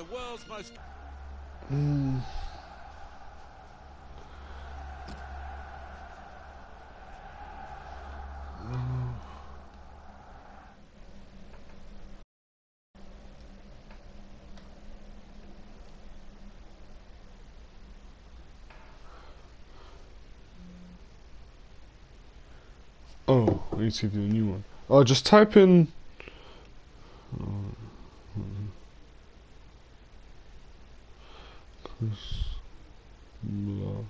world's most... Oh, I need to do a new one. Oh, just type in. Blah.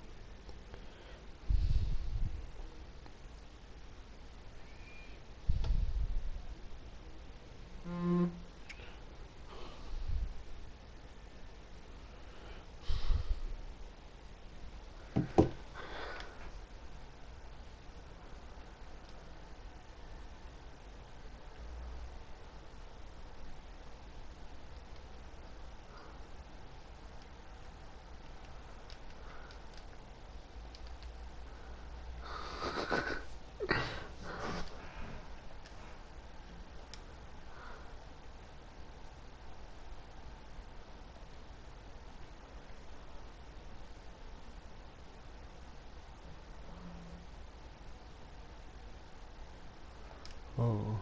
Oh.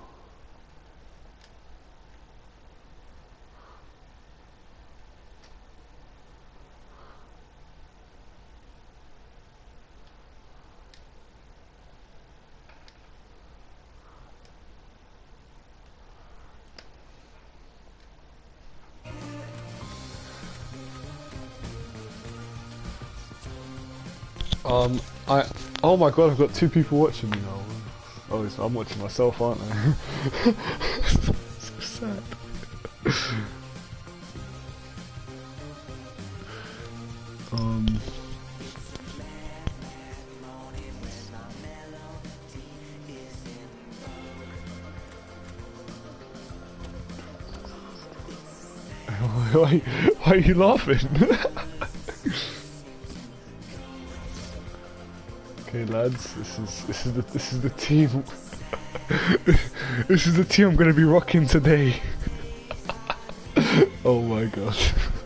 I. Oh my god, I've got two people watching me now. Oh, so I'm watching myself, aren't I? So sad. why are you laughing? Okay, lads, this is the team. This is the team I'm gonna be rocking today. Oh my god.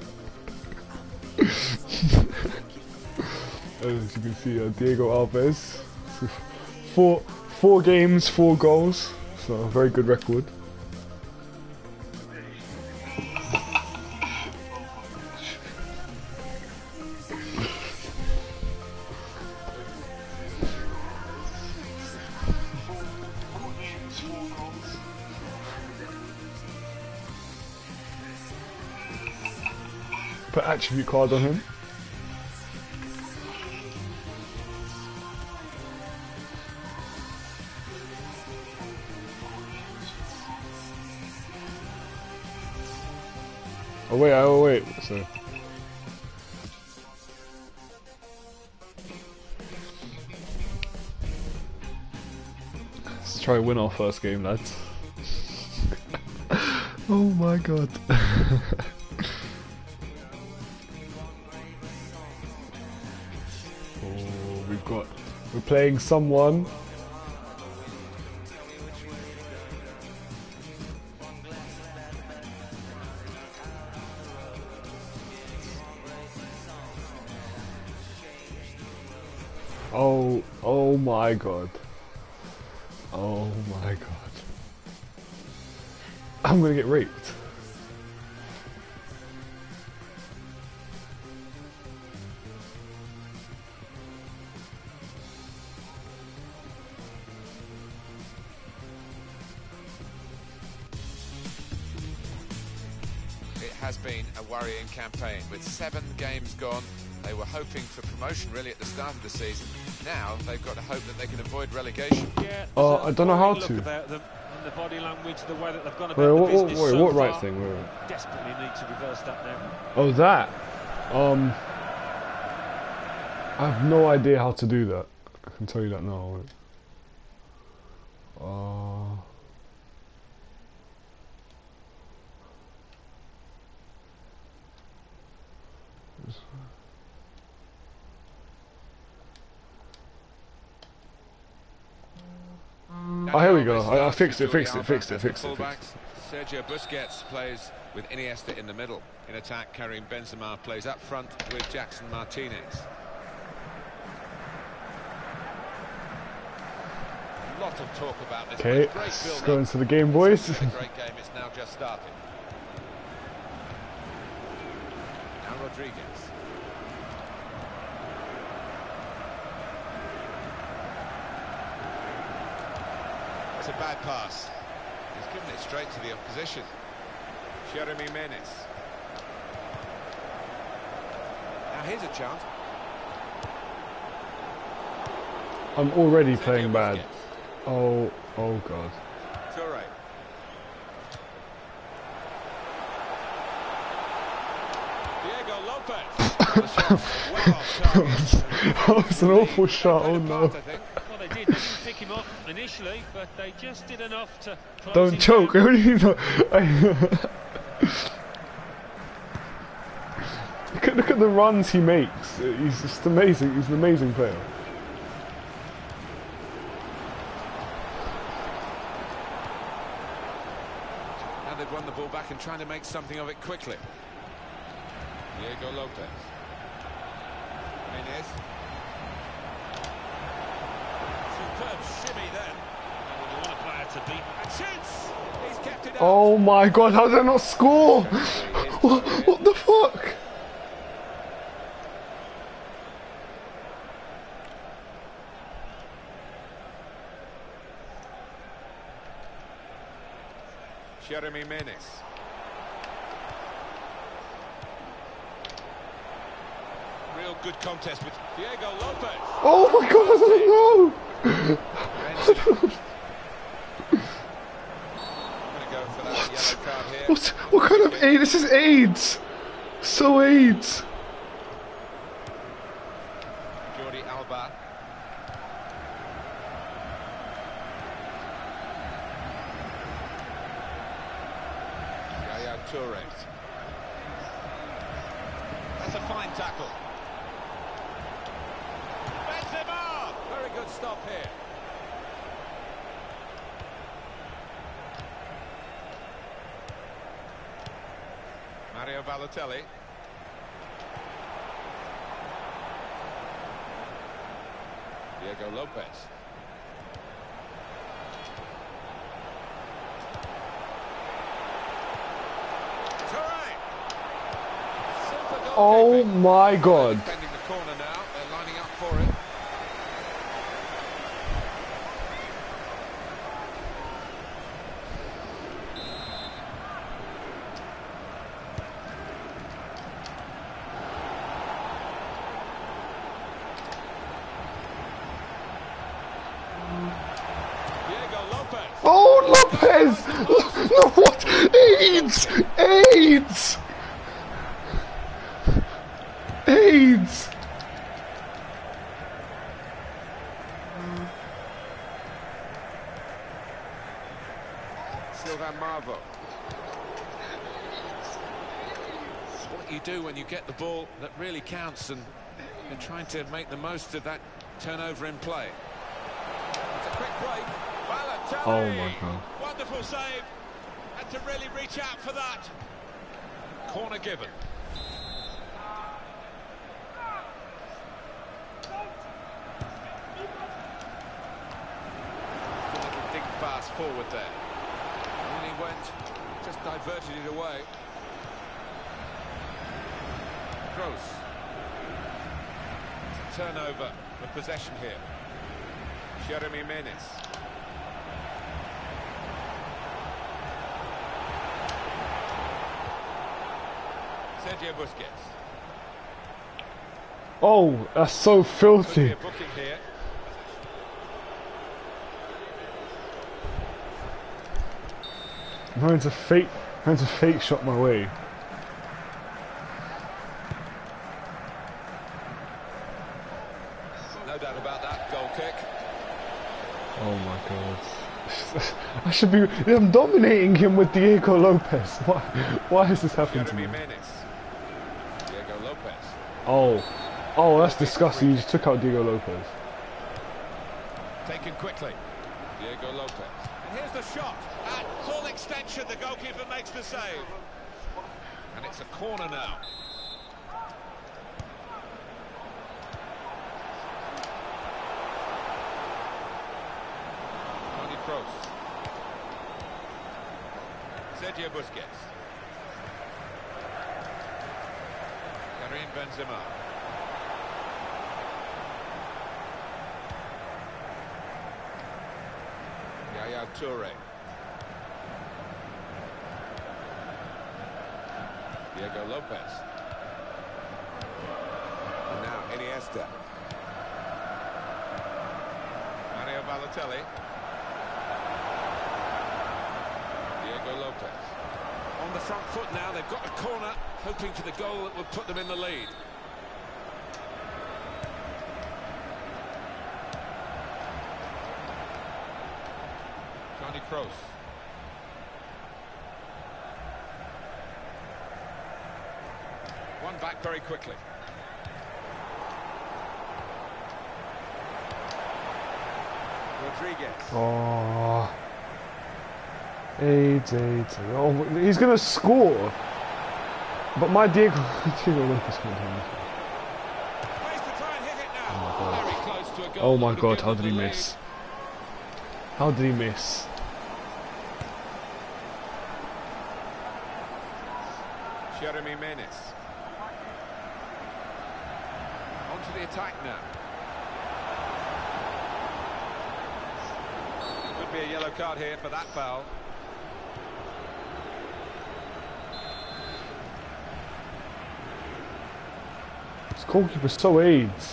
As you can see, Diego Alves, four games, 4 goals, so a very good record. Put attribute card on him. Oh wait, so. Let's try to win our first game, lads. Oh my god. We're playing someone. Oh my god. Oh my god. I'm gonna get raped. Has been a worrying campaign. With 7 games gone, they were hoping for promotion really at the start of the season. Now they've got to hope that they can avoid relegation. Yeah, I don't know how to. About them and the body language, the way that they've gone about the business so what right far. thing? Wait. Desperately need to reverse that now. Oh, that. I have no idea how to do that. I can tell you that now. Oh, here we go. I fixed it. Sergio Busquets plays with Iniesta in the middle. In attack, Karim Benzema plays up front with Jackson Martinez. A lot of talk about this. Okay, let's go into the game, boys. It's a great game, it's now just started. Now Rodriguez. It's a bad pass. He's given it straight to the opposition. Jeremy Menez. Now here's a chance. I'm already playing bad. Oh God. Toure. Diego Lopez. Well off target. That was an awful shot. Oh no. Well, they did. They didn't pick him up initially, but they just did enough to close Don't him choke. down. What do you know? Look at the runs he makes. He's just amazing. He's an amazing player. Now they've won the ball back and trying to make something of it quickly. Diego Lopez. Menez. Superb shimmy then. Well, you want a player to beat. And shoots! He's kept it up. Oh my God! How did I not score? What the fuck? Jeremy Menez. Real good contest with Diego Lopez. Oh my God! Benzema. I'm going to go for that yellow card here. What kind of AIDS? This is AIDS. So AIDS. Jordi Alba. Yaya Toure. That's a fine tackle. Benzema! Very good stop here. Mario Balotelli. Diego Lopez. Toure! Super goal Oh keeping. my God. Defending the corner now. They're lining up for it. Diego Lopez. Oh, Lopez! No, what? AIDS! AIDS! AIDS! Sylvain Marvo. It's what you do when you get the ball that really counts, and you're trying to make the most of that turnover in play. It's a quick break. Balotelli. Oh my God. Wonderful save. Had to really reach out for that. Corner given. A little dig pass forward there. And he went, just diverted it away. Kroos. It's a turnover of possession here. Jeremy Menez. Sergio Busquets. Oh, that's so filthy. Could be a booking here. I'm trying to fake shot my way. No doubt about that goal kick. Oh my God. I should be. I'm dominating him with Diego Lopez. Why has this happened to me? Jeremy Menez. Diego Lopez. Oh, that's disgusting. You just took out Diego Lopez. Taken quickly. Diego Lopez. And here's the shot. At full extension, the goalkeeper makes the save. And it's a corner now. Toni Kroos. Sergio Busquets. Karim Benzema. Yaya Toure. Diego Lopez. And now Iniesta. Mario Balotelli. Diego Lopez. On the front foot now, they've got a corner, hoping for the goal that will put them in the lead. Toni Kroos. One back very quickly. Rodriguez. Oh. 8-8. Oh, he's gonna score. But my Diego Lopez can't do anything. Ways to try and hit it now. Very close to a goal. Oh my god, how did he miss? How did he miss? Jeremy Menez. On to the attack now. Could be a yellow card here for that foul. This goalkeeper's so AIDS.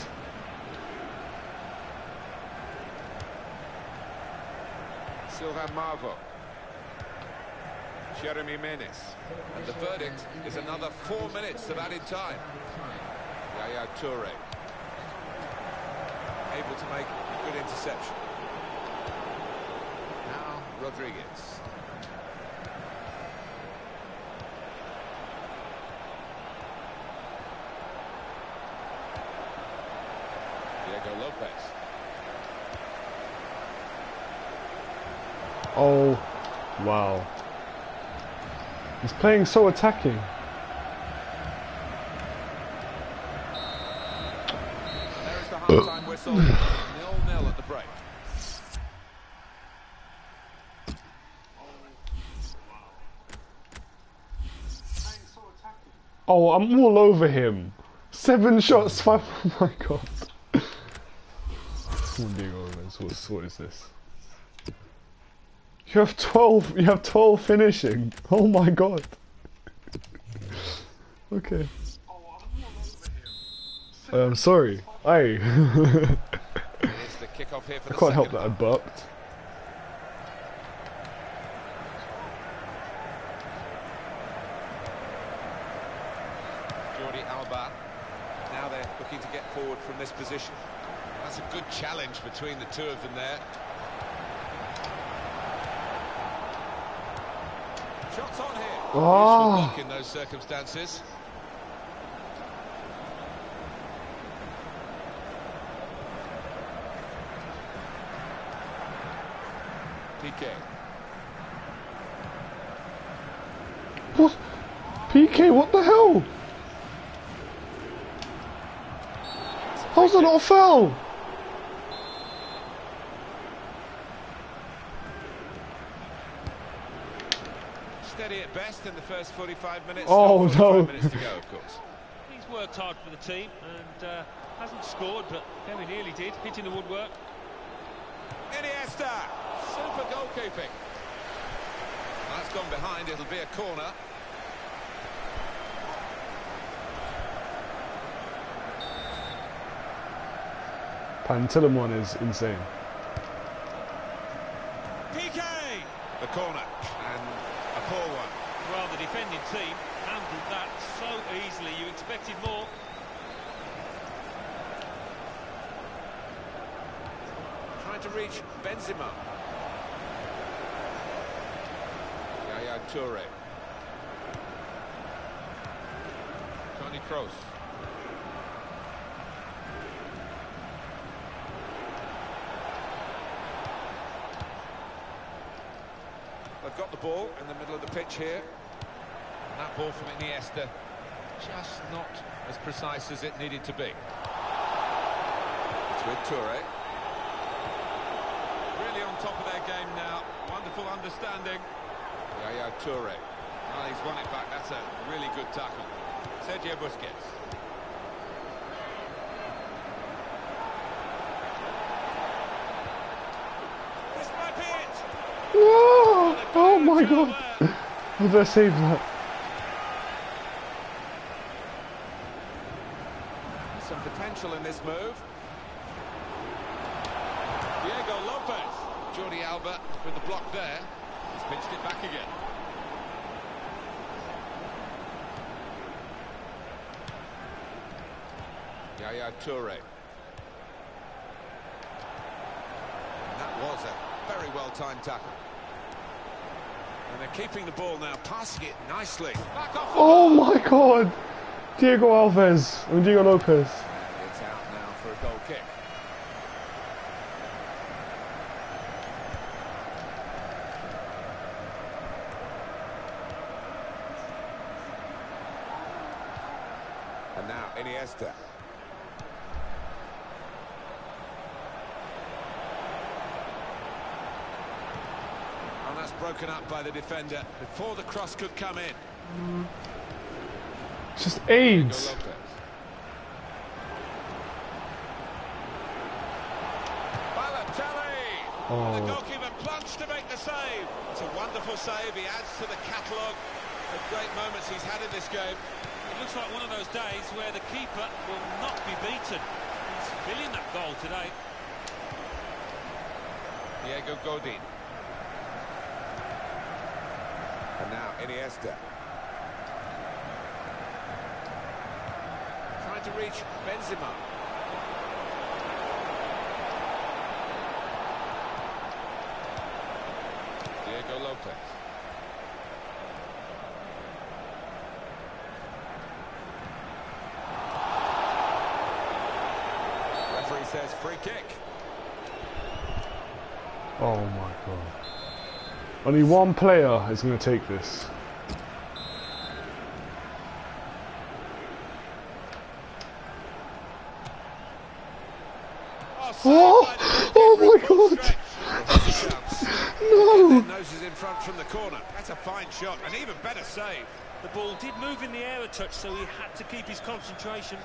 Sylvain Marvo. Jeremy Menez. And the verdict is another 4 minutes of added time. Yaya Toure. Able to make a good interception. Now Rodriguez. Diego Lopez. Oh, wow. He's playing so attacking. There is the half-time whistle. 0-0 at the break. Oh, I'm all over him. 7 shots, 5. Oh my god. Come on, Diego Lopez. What is this? You have 12. You have 12 finishing. Oh my god. Okay. I'm sorry. Aye. It's the kickoff here for I the can't help second that I half. burped. Jordi Alba. Now they're looking to get forward from this position. That's a good challenge between the two of them there. Shots on here. Oh. Useful block in those circumstances. PK. What? PK, what the hell? How's that not a foul? Steady at best in the first 45 minutes. Oh, Still 45 no. minutes to go, of course. He's worked hard for the team and hasn't scored, but very nearly did, hitting the woodwork. Iniesta. Super goalkeeping. That's gone behind. It'll be a corner. Pantilimon is insane. PK. The corner. And a poor one. Well, the defending team handled that so easily, you expected more. Trying to reach Benzema. Yaya Toure. Toni Kroos. they've got the ball in the middle of the pitch here. And that ball from Iniesta, just not as precise as it needed to be. It's with Toure. Really on top of their game now. Wonderful understanding. Yaya Toure. Well, he's won it back. That's a really good tackle. Sergio Busquets. This might be it. No! Oh my god! How did I save that? Some potential in this move. Diego Lopez. Jordi Alba with the block there. He's pitched it back again. Yaya Toure. And that was a very well-timed tackle. And they're keeping the ball now, passing it nicely. Back off the Oh ball. my god! Diego Lopez. And it's out now for a goal kick. And now Iniesta. And that's broken up by the defender before the cross could come in. It's just Diego AIDS. Lopez. Balotelli! Oh. The goalkeeper plunged to make the save. It's a wonderful save. He adds to the catalogue of great moments he's had in this game. It looks like one of those days where the keeper will not be beaten. He's filling that goal today. Diego Godin. And now Iniesta. Trying to reach Benzema. Diego Lopez. Referee says free kick. Oh my god. Only one player is going to take this. Oh! Oh my god! No! Noses in front from the corner. That's a fine shot, an even better save. The ball did move in the air a touch, so he had to keep his concentration.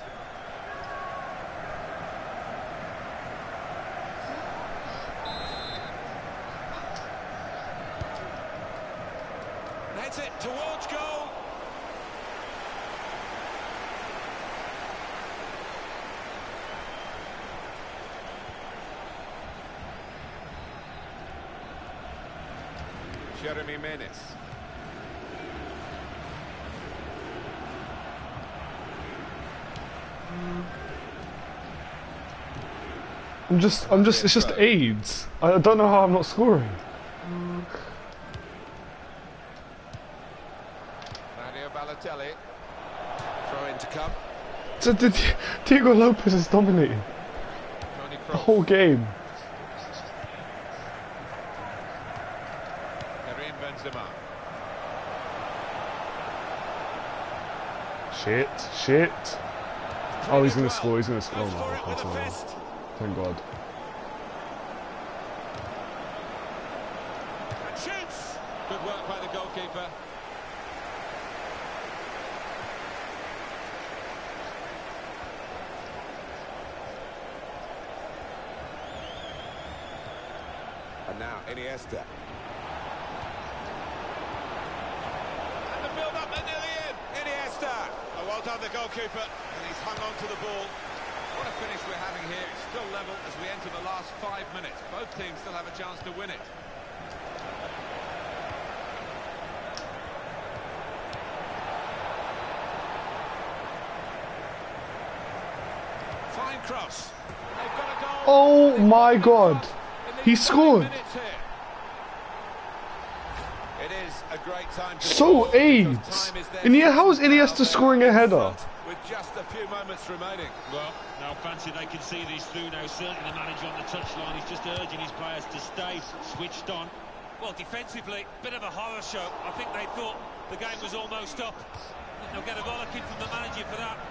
Heads it towards goal. Jeremy Menez. it's just AIDS. I don't know how I'm not scoring. Mario Balotelli. Throw in to come. So Diego Lopez is dominating Toni the Kroos. whole game. Karim Benzema. Shit. Oh, he's going to score, Goes Oh for it no, with a no. fist. Thank God. And shoots. Good work by the goalkeeper. And now Iniesta. And the build-up, they're nearly in. Iniesta. Oh, well done, the goalkeeper. And he's hung on to the ball. What a finish we're having here. It's still level as we enter the last 5 minutes. Both teams still have a chance to win it. Fine cross. They've got a goal. Oh my God. He scored. It is a great time to So score, AIDS. because time is there. Iniesta, how is Iniesta scoring a header? With just a few moments remaining. Well, now fancy they can see these through now. Certainly the manager on the touchline is just urging his players to stay switched on. Well, defensively, bit of a horror show. I think they thought the game was almost up. They'll get a bollocking from the manager for that.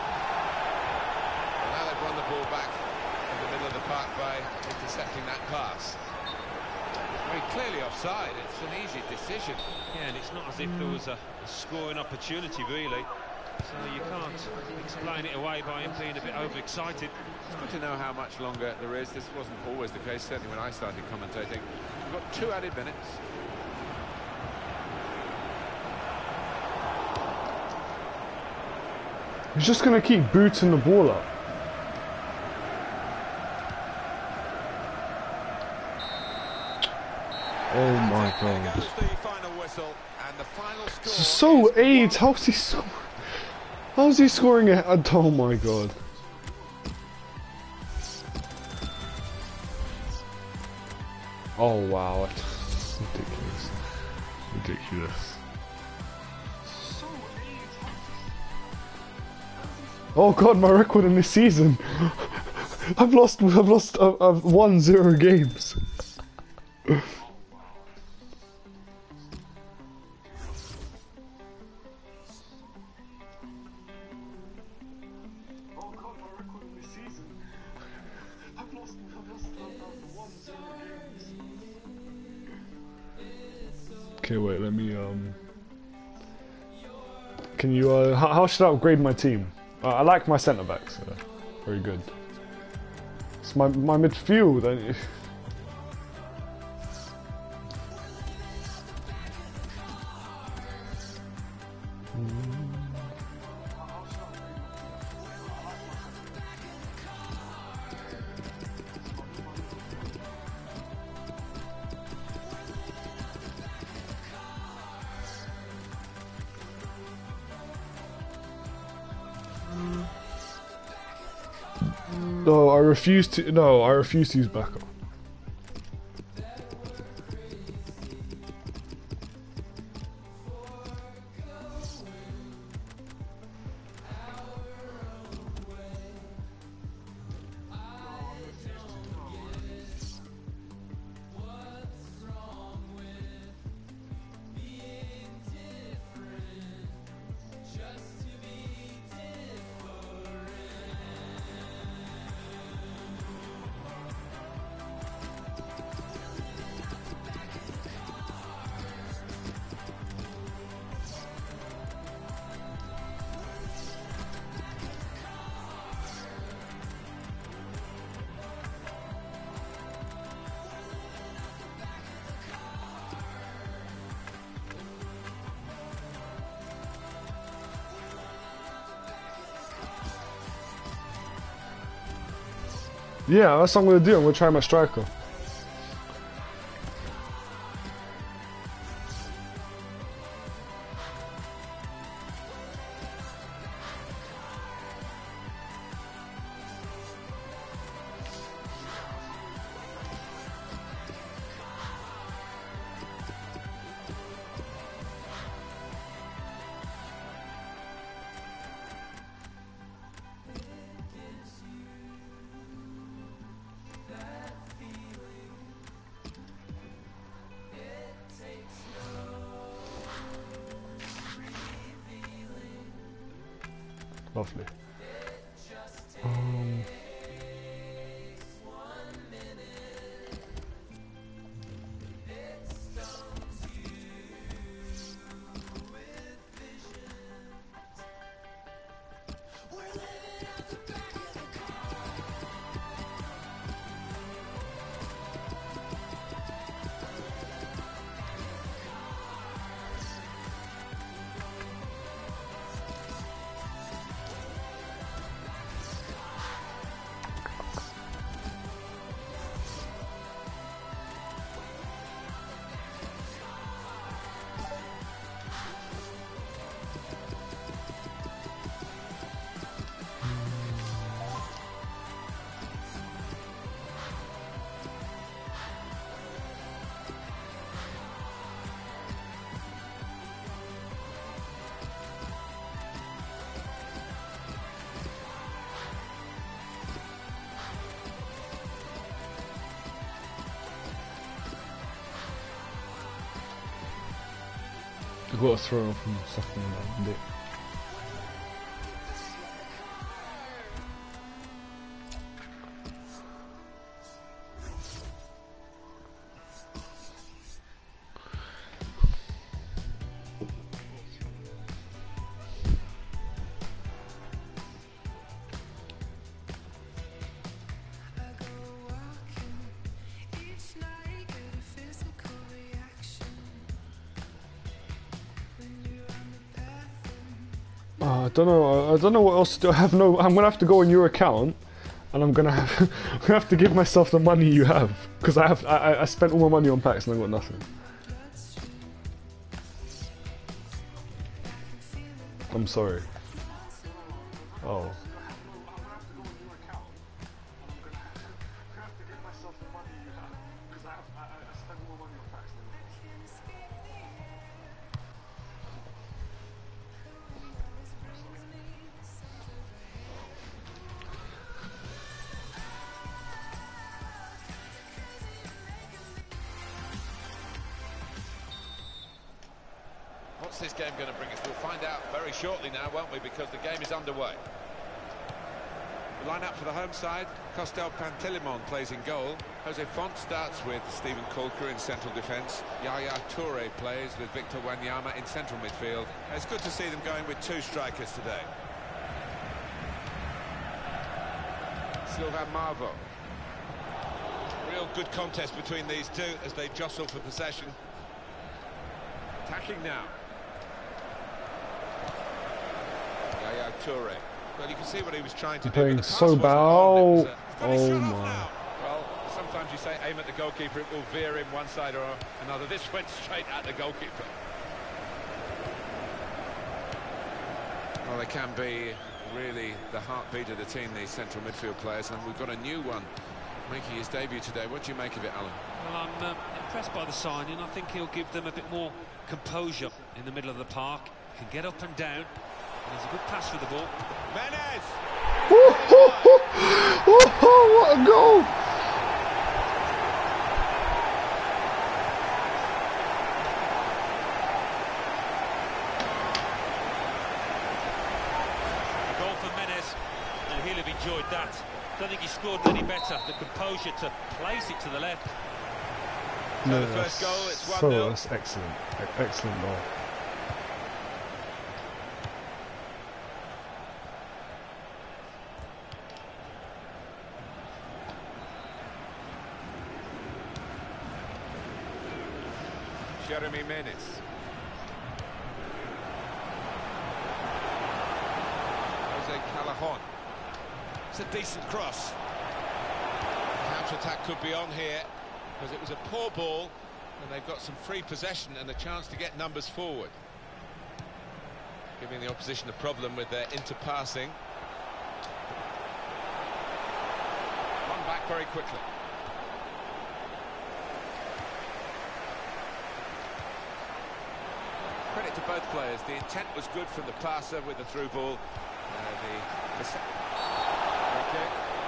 Well, now they've won the ball back in the middle of the park by intercepting that pass. Very clearly offside. It's an easy decision. Yeah, and it's not as if there was a scoring opportunity, really. So you can't explain it away by him being a bit overexcited. It's good to know how much longer there is. This wasn't always the case, certainly when I started commentating. We've got 2 added minutes. He's just going to keep booting the ball up. Oh my god. There goes the final whistle, and the final score So is AIDS, how's he scoring? How's he scoring it? Oh my god. Oh wow, that's ridiculous. Ridiculous. Oh god, my record in this season. I've won 0 games. Okay, wait, let me, can you, how should I upgrade my team? I like my centre-backs, very good. It's my midfield, No, I refuse to use backup. Yeah, that's what I'm gonna do. I'm gonna try my striker. Lovely. got to throw from sucking that dick. I don't know what else to do. I'm gonna have to go on your account, and I'm gonna have to give myself the money you have, because I spent all my money on packs and I got nothing. I'm sorry. Oh. What's this game going to bring us? We'll find out very shortly now, won't we? Because the game is underway. The line-up for the home side: Costel Pantelimon plays in goal. Jose Font starts with Stephen Colker in central defence. Yaya Toure plays with Victor Wanyama in central midfield. It's good to see them going with two strikers today. Sylvain Marvo. Real good contest between these two as they jostle for possession. Attacking now. Yaya Toure. Well, you can see what he was trying to do. Playing so bad. Oh my. Well, sometimes you say aim at the goalkeeper, it will veer him one side or another. This went straight at the goalkeeper. Well, they can be really the heartbeat of the team, these central midfield players, and we've got a new one making his debut today. What do you make of it, Alan? Well, I'm impressed by the signing. I think he'll give them a bit more composure in the middle of the park. Can get up and down. And there's a good pass for the ball. Menez! What a goal! A goal for Menez, and he'll have enjoyed that. Don't think he scored any better. The composure to place it to the left. So the first goal, it's 1-0. So that's excellent. Excellent goal. Jeremy Menez. Jose Callejon. It's a decent cross. Counter-attack could be on here, because it was a poor ball, and they've got some free possession and a chance to get numbers forward. Giving the opposition a problem with their inter-passing. Run back very quickly. Credit to both players. The intent was good from the passer with the through ball. Okay.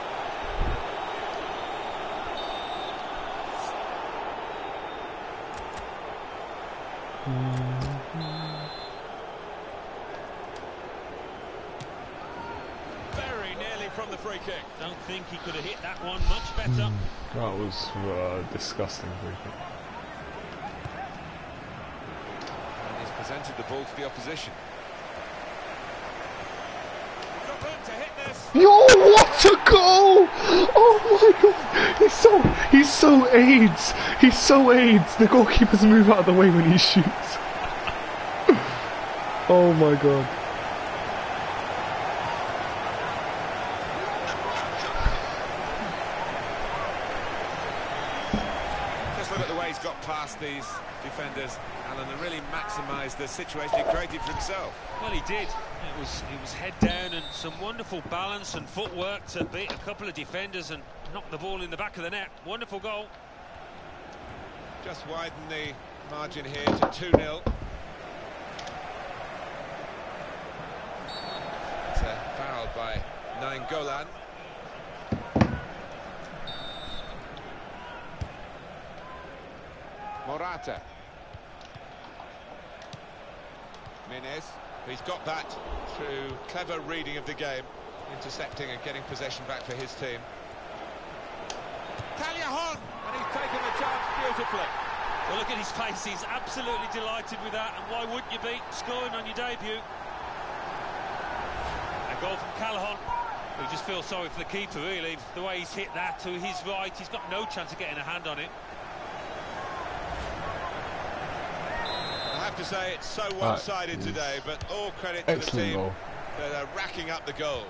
Very nearly from the free kick. Don't think he could have hit that one much better. That was disgusting free kick. And he's presented the ball to the opposition. Got room to hit this. Yo, what a goal! Oh my god, he's so AIDS. He's so AIDS. The goalkeepers move out of the way when he shoots. Oh my god. Just look at the way he's got past these defenders, Alan, and really maximised the situation he created for himself. Well, he did. It was head down and some wonderful balance and footwork to beat a couple of defenders and knock the ball in the back of the net. Wonderful goal. Just widen the margin here to 2-0. It's a foul by Nainggolan. Morata. Jimenez, he's got that through clever reading of the game, intercepting and getting possession back for his team. Callejon, and he's taken the chance beautifully. Well, look at his face, he's absolutely delighted with that, and why wouldn't you be scoring on your debut? A goal from Callejon. We just feel sorry for the keeper, really. The way he's hit that to his right, he's got no chance of getting a hand on it. I have to say, it's so one-sided today, but all credit to the team that are racking up the goals.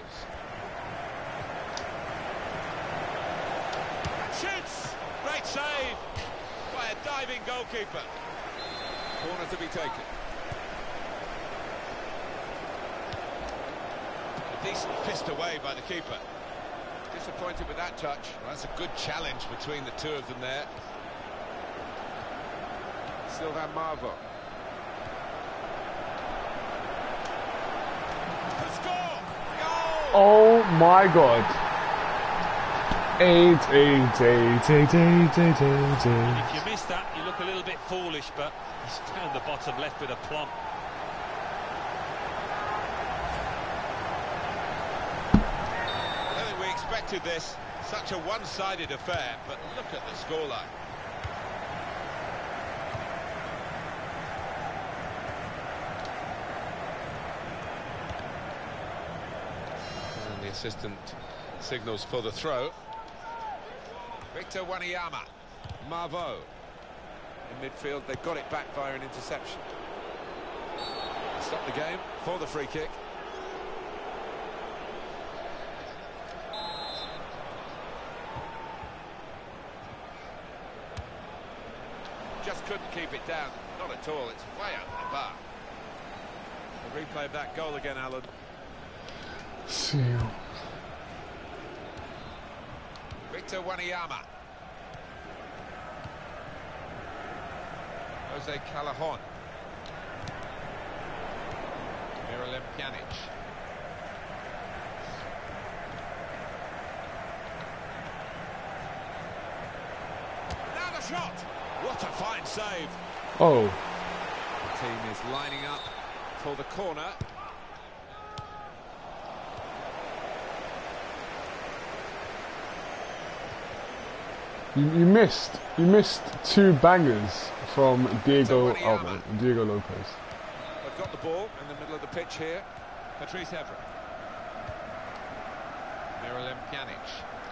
Shoots! Great save by a diving goalkeeper. Corner to be taken. A decent fist away by the keeper. Disappointed with that touch. Well, that's a good challenge between the two of them there. Sylvain Marvo. The score! Goal! Oh my god. 8. If you miss that, you look a little bit foolish, but he's found the bottom left with a plump. I don't think we expected this. Such a one-sided affair, but look at the scoreline. And the assistant signals for the throw. Victor Wanyama. Marvo. In midfield, they've got it back via an interception. Stop the game for the free kick. Just couldn't keep it down. Not at all. It's way over the bar. The replay of that goal again, Alan. See. Victor Wanyama. Jose Callejon. Miralem Pjanic. Now the shot. What a fine save. Oh. The team is lining up for the corner. You missed two bangers from Diego Lopez. They've got the ball in the middle of the pitch here. Patrice Evra. Miralem Pjanic.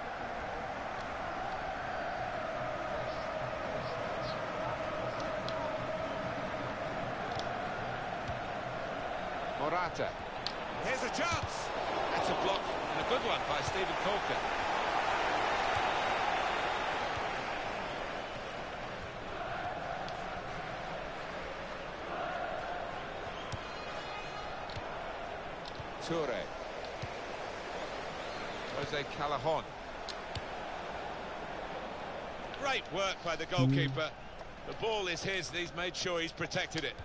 Morata. Here's a chance. That's a block and a good one by Stephen Colker. Toure. Jose Callejon. Great work by the goalkeeper. The ball is his, and he's made sure he's protected it.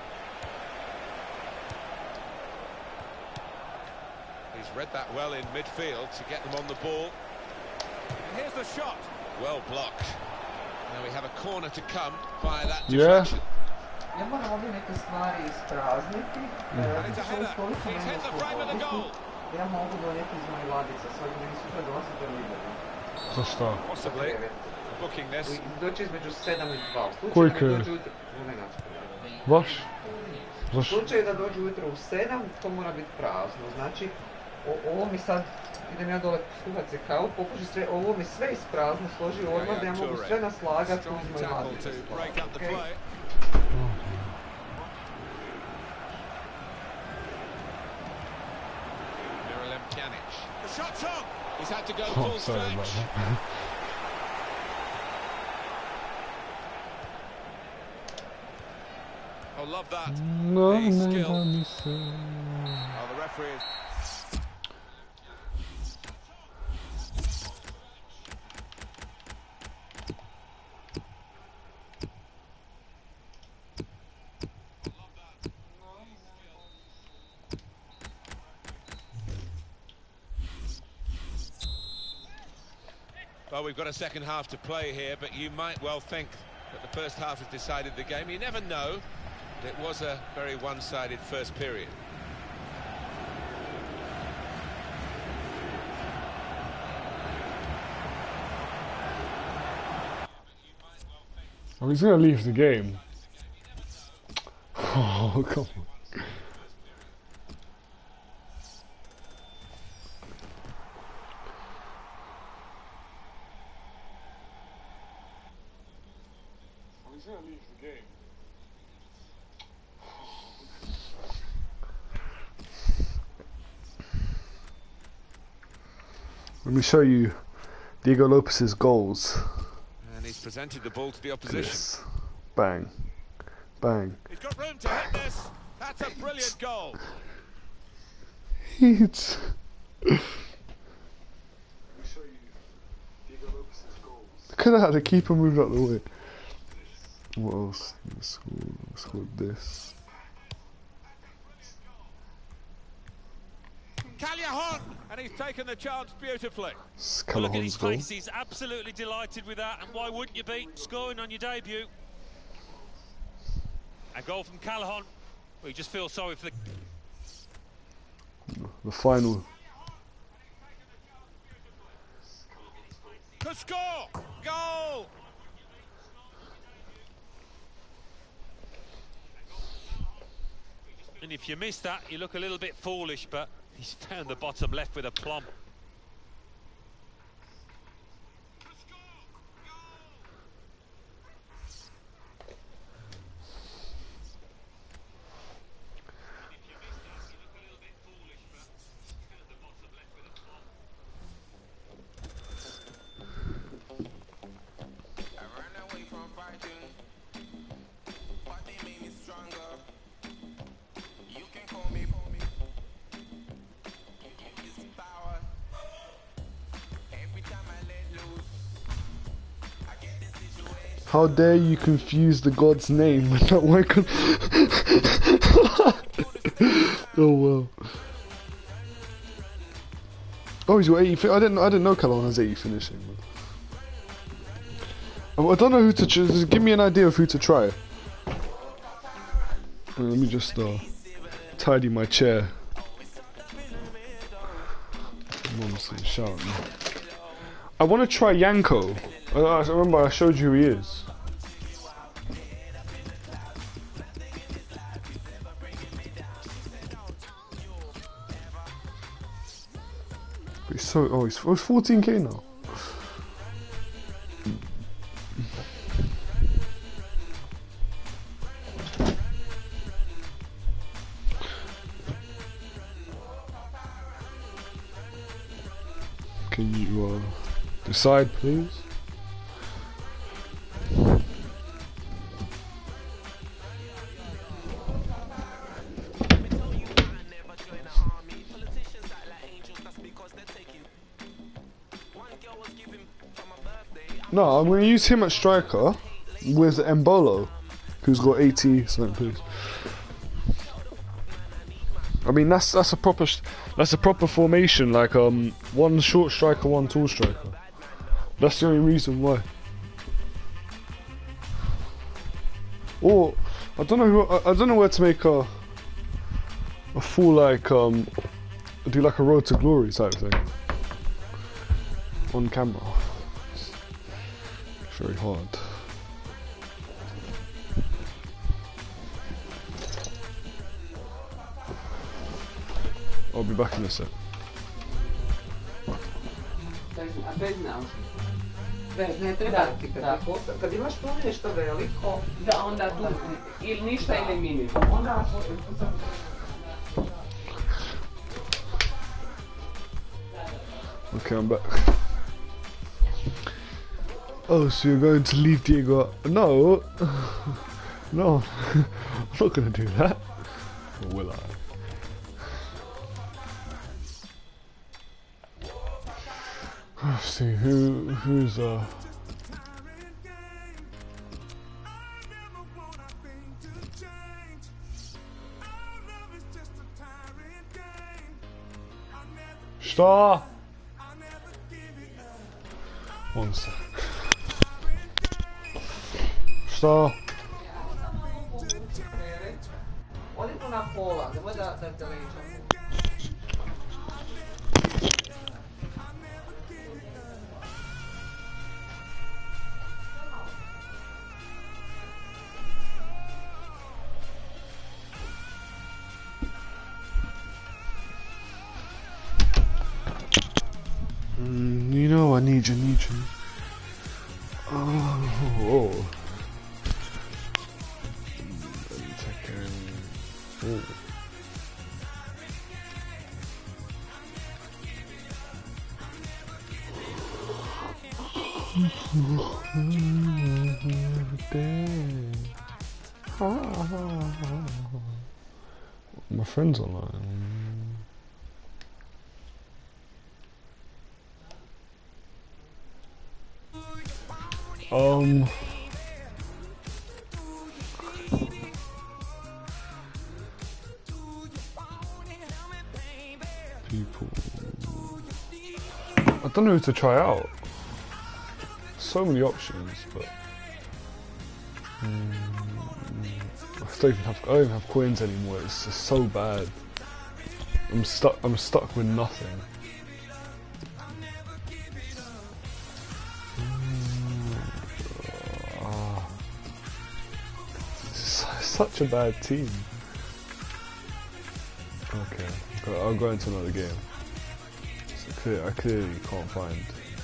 He's read that well in midfield to get them on the ball. And here's the shot. Well blocked. Now we have a corner to come via that deflection. Ja moram ovdje neke stvari isprazniti. He's hit the frame of the goal. Ja mogu donijeti iz mojih ladica, svaki meni sutra dolazite u Liberu. Za šta? Possibly booking this. Doći između 7 i 2. U Koji slučaju da krevet? dođu ujutro... Vaš? U slučaju da dođu ujutro u 7, to mora biti prazno. Znači, ovo mi sad... Idem ja dole skuhat se kao, pokuši sve, ovo mi sve isprazno složi odmah da ja mogu sve naslagat uz moje ladice. Miralem Pjanic. The shot's on. He's had to go full stretch. Oh, love that. The skill. Oh, the referee is... Well, we've got a second half to play here, but you might well think that the first half has decided the game. You never know. It was a very one-sided first period. Oh, he's gonna leave the game. Oh, come on. He's gonna leave the game. Let me show you Diego Lopez's goals. And he's presented the ball to the opposition. This. Bang. Bang. He's got room to hit this. That's a brilliant goal. It's... Look at that, the keeper moved out the way. What else? Let's go this. Callejon, and he's taken the chance beautifully. It's Look at Callahan's his goal. face, he's absolutely delighted with that, and why wouldn't you be scoring on your debut? A goal from Callejon. We just feel sorry for The final. Could score! Goal! And if you miss that, you look a little bit foolish, but he's found the bottom left with aplomb. How dare you confuse the god's name with that one? Oh well. Oh, he's got 80. I didn't know Callahan has 80 finishing. I don't know who to choose. Give me an idea of who to try. Let me just tidy my chair. Mom's shouting. I want to try Yanko. I remember I showed you who he is. But he's so he's 14k now. Can you decide, please? No, I'm going to use him at striker with Embolo, who's got 80 something, please. I mean that's a proper formation, like one short striker, one tall striker. That's the only reason why. Or I don't know where to make a full like do like a road to glory type thing on camera. It's very hard. I'll be back in a sec. Ne treba ti kad imaš tu nešto veliko, da onda tu ili ništa ili minimum. Onda Okay, I'm back. Oh, so you're going to leave Diego? No, no, I'm not going to do that. Or will I? Let's see who's Star. One sec. Star. minutu na pola, nemoj da te ličam. You know, I need you. Oh. My friend's online. People. I don't know who to try out. So many options, but I don't even have coins anymore. It's just so bad. I'm stuck with nothing. Such a bad team. Okay, I'll go into another game. So I clearly can't find.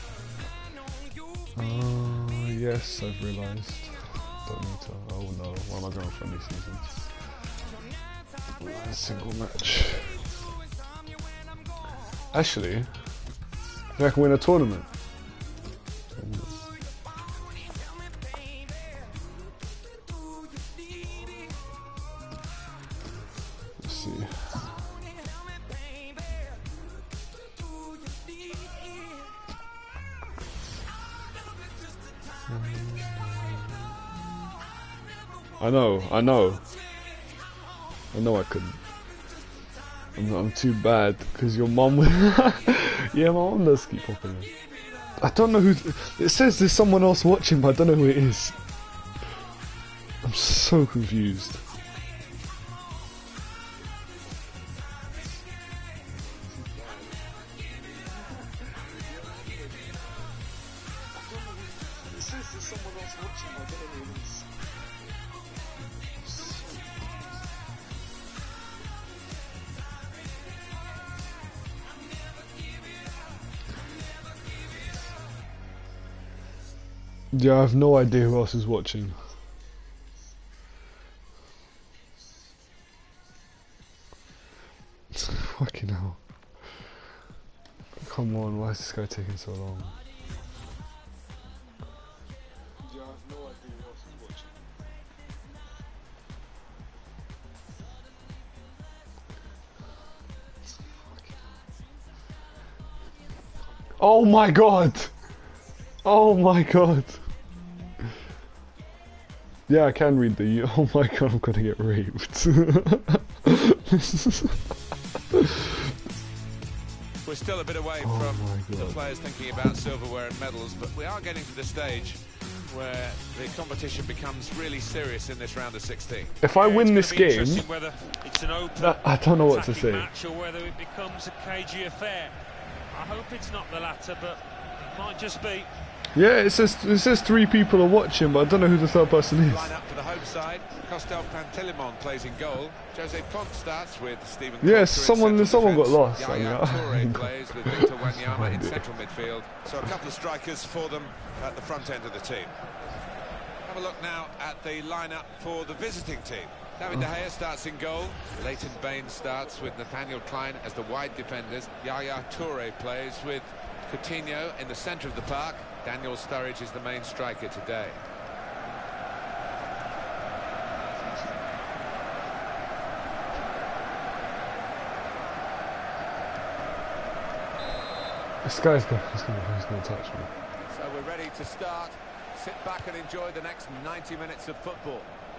Yes, I've realised. Don't need to. Oh no, why am I going for any seasons? A single match. Actually, I can win a tournament. I know I couldn't. I'm too bad because your mum would. Yeah, my mum does keep popping in. I don't know who. It says there's someone else watching, but I don't know who it is. I'm so confused. Yeah, I have no idea who else is watching. Fucking hell. Come on, why is this guy taking so long? Yeah, I have no idea who else is watching. Oh my god! Oh my god! Yeah, I can read the. Oh my god, I'm gonna get raped. We're still a bit away from the players thinking about silverware and medals, but we are getting to the stage where the competition becomes really serious in this round of 16. If I win this game, whether it's an open I don't know what to say. Match or whether it becomes a cagey affair. I hope it's not the latter, but it might just be. Yeah, it says 3 people are watching, but I don't know who the third person is. Line up for the home side. Costel Pantelimon plays in goal. Jose Pont starts with Stephen. Yes, someone got lost. Yaya Toure plays with Victor Wanyama in central midfield. So a couple of strikers for them at the front end of the team. Have a look now at the lineup for the visiting team. David De Gea starts in goal. Leighton Baines starts with Nathaniel Klein as the wide defenders. Yaya Toure plays with Coutinho in the centre of the park. Daniel Sturridge is the main striker today. This guy's gonna touch me. So we're ready to start. Sit back and enjoy the next 90 minutes of football.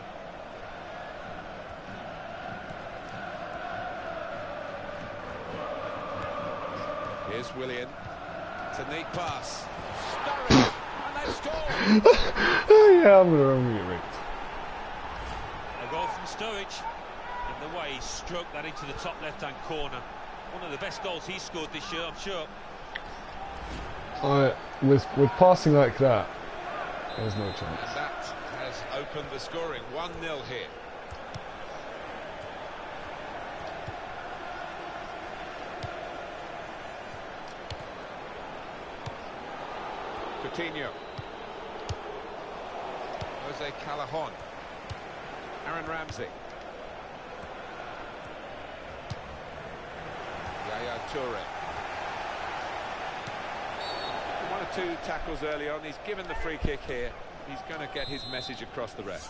Here's Willian. It's a neat pass. Sturridge, and they've scored. Yeah, I'm gonna get raped. A goal from Sturridge, and the way he stroked that into the top left-hand corner. One of the best goals he's scored this year, I'm sure. With passing like that, there's no chance. And that has opened the scoring. 1-0 here. Coutinho. Jose Callejon. Aaron Ramsey. Yaya Toure. 1 or 2 tackles early on. He's given the free kick here. He's going to get his message across the rest.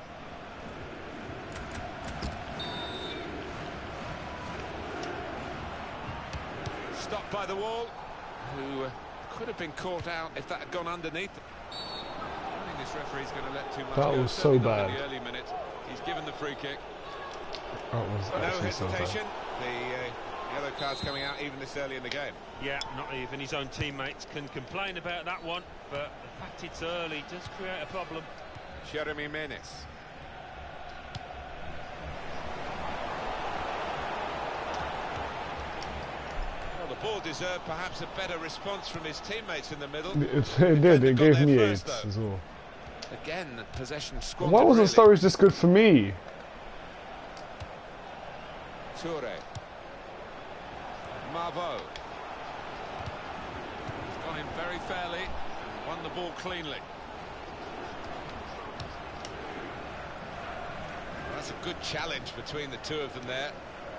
Stopped by the wall, who could have been caught out if that had gone underneath. I don't think this referee's going to let too much go. That was so bad. In the early minutes. He's given the free kick. That was actually so bad. No hesitation. The yellow card's coming out even this early in the game. Yeah, not even his own teammates can complain about that one, but the fact it's early does create a problem. Jeremy Menez. Well, the ball deserved perhaps a better response from his teammates in the middle. It did, it gave me AIDS as well. Again, possession squandered. Why wasn't really. Sturridge this good for me? Toure. Marveau. He's gone in very fairly and won the ball cleanly. Well, that's a good challenge between the two of them there.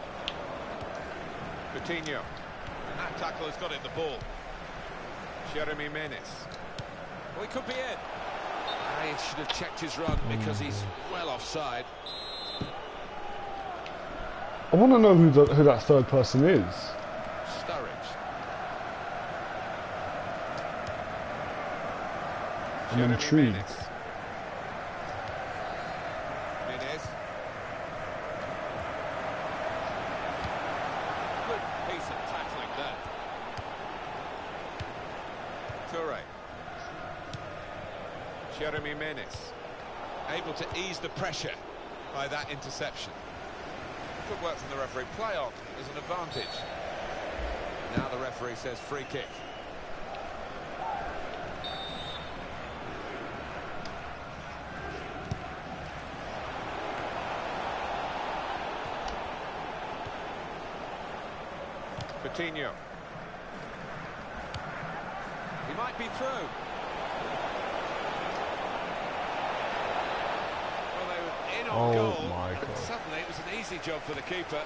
Coutinho. And that tackle has got in the ball. Jeremy Menez. Well, he could be in. He should have checked his run because he's well offside. I want to know who that third person is. Sturridge. I'm intrigued. Menez. Good piece of tackling there. Toure. Jeremy Menez. Able to ease the pressure by that interception. Good work from the referee. Play on is an advantage. Now the referee says free kick. Coutinho. He might be through. Well, they were in on goal. Oh my God. And suddenly it was an easy job for the keeper.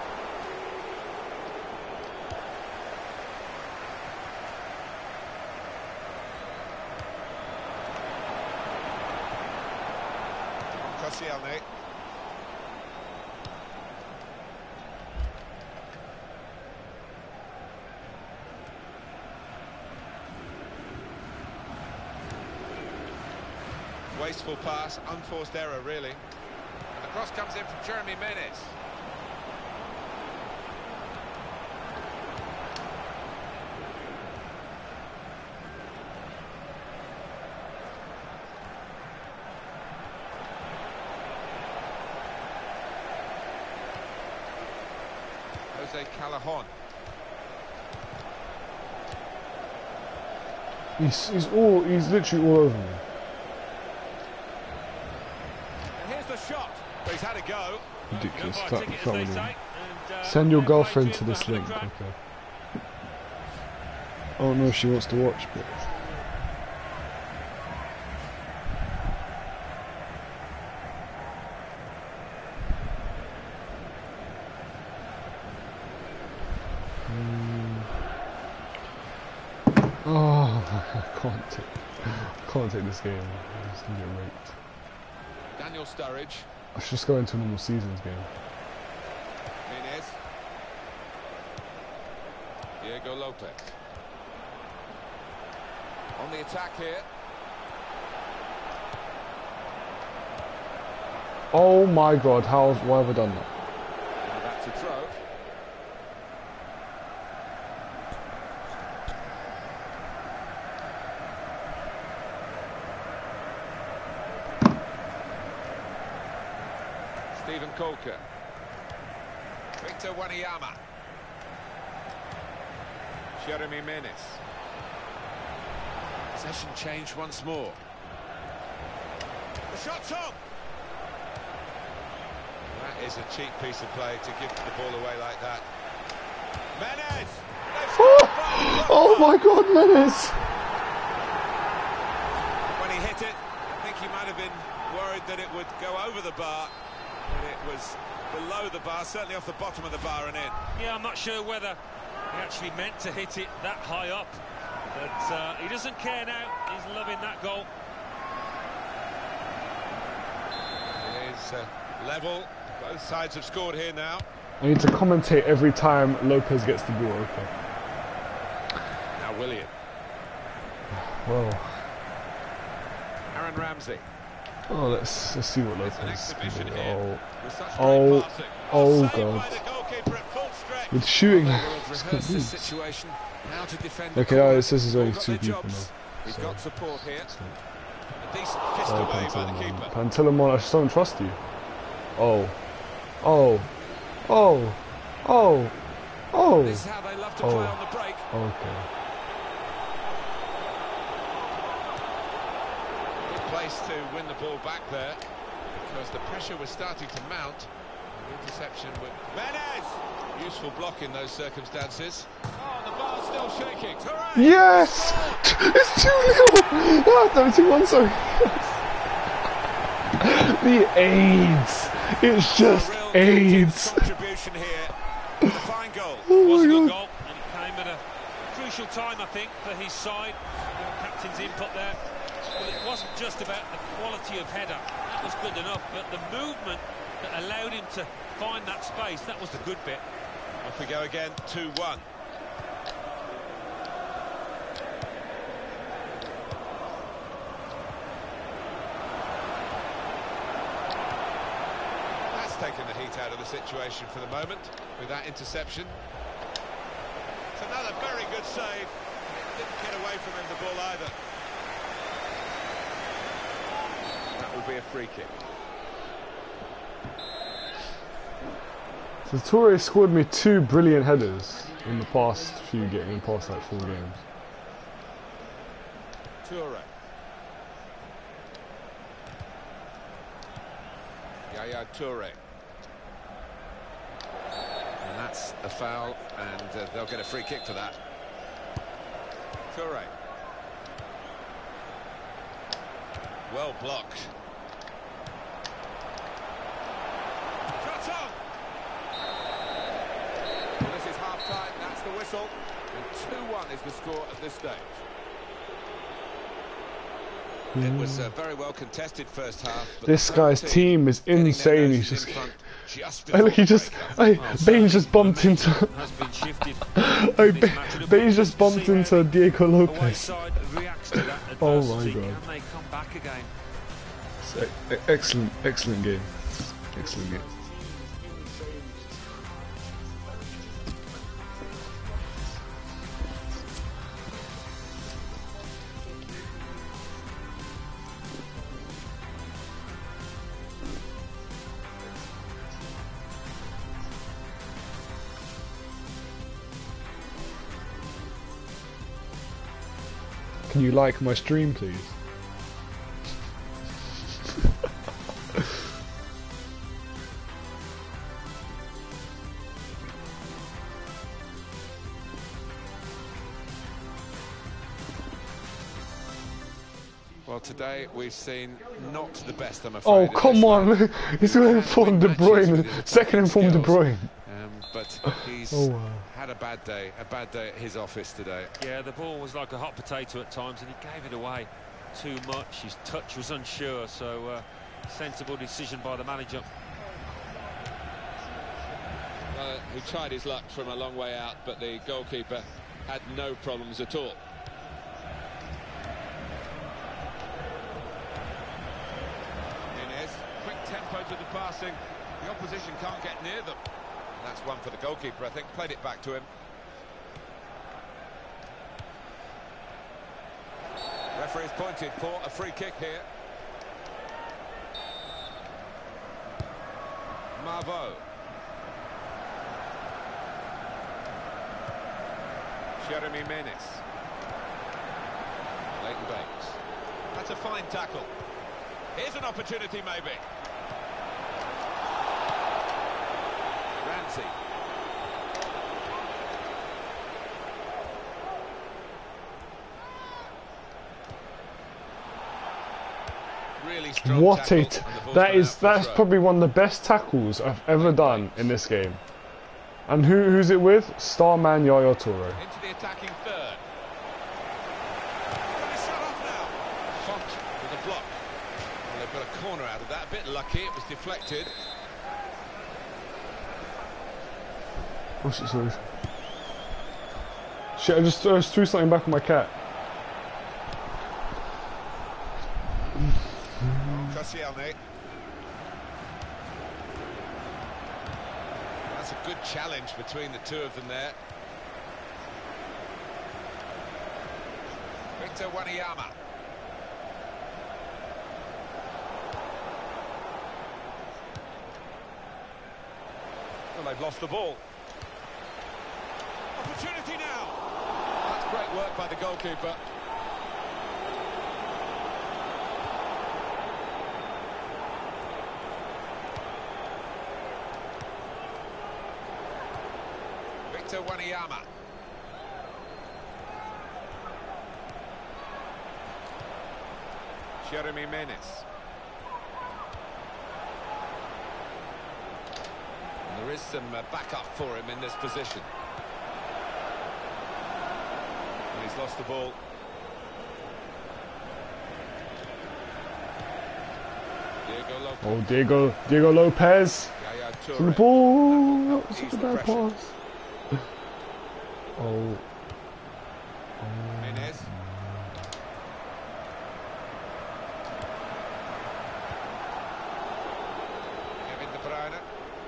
Koscielny. Wasteful pass, unforced error really. And the cross comes in from Jeremy Menez. Jose Callejon. He's literally all over me. And here's the shot. But he's had a go. Ridiculous. Go buy a Stop ticket, as throwing they him. say, and, Send your invite girlfriend you to this back in the link. crowd. Okay. I don't know if she wants to watch, but. Oh, I can't take this game. I'm just gonna get raped. Daniel Sturridge. I should just go into a normal seasons game. Menez. Diego Lopez. On the attack here. Oh my God! Why have I done that? And that's a throw. Steven Kolka. Victor Wanyama. Jeremy Menes. Possession change once more. The shot's on. That is a cheap piece of play to give the ball away like that. Menes! Oh my God, Menes! When he hit it, I think he might have been worried that it would go over the bar, but it was below the bar, certainly off the bottom of the bar and in. Yeah, I'm not sure whether he actually meant to hit it that high up, but he doesn't care now. He's loving that goal. It is level. Both sides have scored here now. I need to commentate every time Lopez gets the ball. Okay. Now Willian. Well. Aaron Ramsey. Oh, let's see what It's an Lopez can exhibition do. here. With such Oh, great passing. oh Saved God. by the goalkeeper at full stretch. With shooting. Well, they'll rehearse this situation. How to defend the Okay, corner. this is All only got two their people jobs. now. He's So- got support here. A decent fist Oh, away by the keeper. Pantilimon, I just don't trust you. Oh. Oh. Oh. Oh. Oh. This is how they love to Oh. play on the break. Okay. Good place to win the ball back there, because the pressure was starting to mount. The interception with Menes! Useful block in those circumstances. Oh, the bar's still shaking. Hooray! Yes! It's 2-0! Oh, no, 2-1, sorry. The AIDS! It's just Real AIDS! contribution here. The fine goal. Oh Was a my good God. goal, and it came at a crucial time, I think, for his side. The captain's input there. But it wasn't just about the quality of header. That was good enough, but the movement that allowed him to find that space, that was the good bit. Off we go again, 2-1. That's taken the heat out of the situation for the moment with that interception. It's another very good save. It didn't get away from him, the ball either. That will be a free kick. So Toure scored me 2 brilliant headers in the past few games, in the past like 4 games. Toure. Yaya Toure. And that's a foul, and they'll get a free kick for that. Toure. Well blocked. Shot on! Well, this is half-time, that's the whistle. And 2-1 is the score at this stage. It was a very well contested first half. But This the guy's team team is getting their insane. noses He's just, in front just I look, he before just, the break. Baines just bumped into, Has been shifted. Baines just bumped into Diego Away Lopez. side reacts to that Oh adversity. my God. Can they come back again? Excellent, excellent game. Excellent game. Can you like my stream, please? Well, today we've seen not the best, I'm afraid. Oh, of come this on! man. He's going to inform De Matches with Bruyne, his second inform De skills. Bruyne. But he's Oh, wow. had a bad day at his office today. Yeah, the ball was like a hot potato at times, and he gave it away too much. His touch was unsure, so sensible decision by the manager. He tried his luck from a long way out, but the goalkeeper had no problems at all. Inez, quick tempo to the passing. The opposition can't get near them. And that's one for the goalkeeper, I think. Played it back to him. Referee's pointed for a free kick here. Marveau. Jeremy Menes. Leighton Baines. That's a fine tackle. Here's an opportunity, maybe. Ramsey. Really strong What tackle, a... and the ball's That gone is... out for a That's throw. probably one of the best tackles I've ever done in this game. And who's it with? Starman Yaya Toure. Into the attacking third. Got his shot off now. Font with a block. Well, they've got a corner out of that. A bit lucky, it was deflected. Oh shit, sorry. Shit, I just threw something back on my cat. Koscielny. That's a good challenge between the two of them there. Victor Wanyama. Well, they've lost the ball. Opportunity now. That's great work by the goalkeeper. Victor Wanyama. Jeremy Menes. And there is some backup for him in this position. And he's lost the ball. Diego Lopez. Oh, Diego Lopez. Yaya To the Toure. ball. Such Ease a the bad pressure. pass. Oh. Menes. Kevin De Bruyne.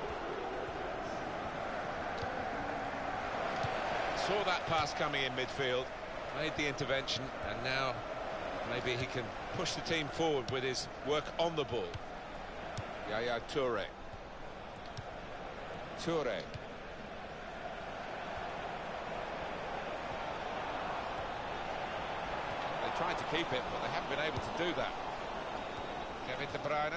Saw that pass coming in midfield, made the intervention, and now maybe he can push the team forward with his work on the ball. Yaya Toure. Toure. They tried to keep it, but they haven't been able to do that. Kevin De Bruyne.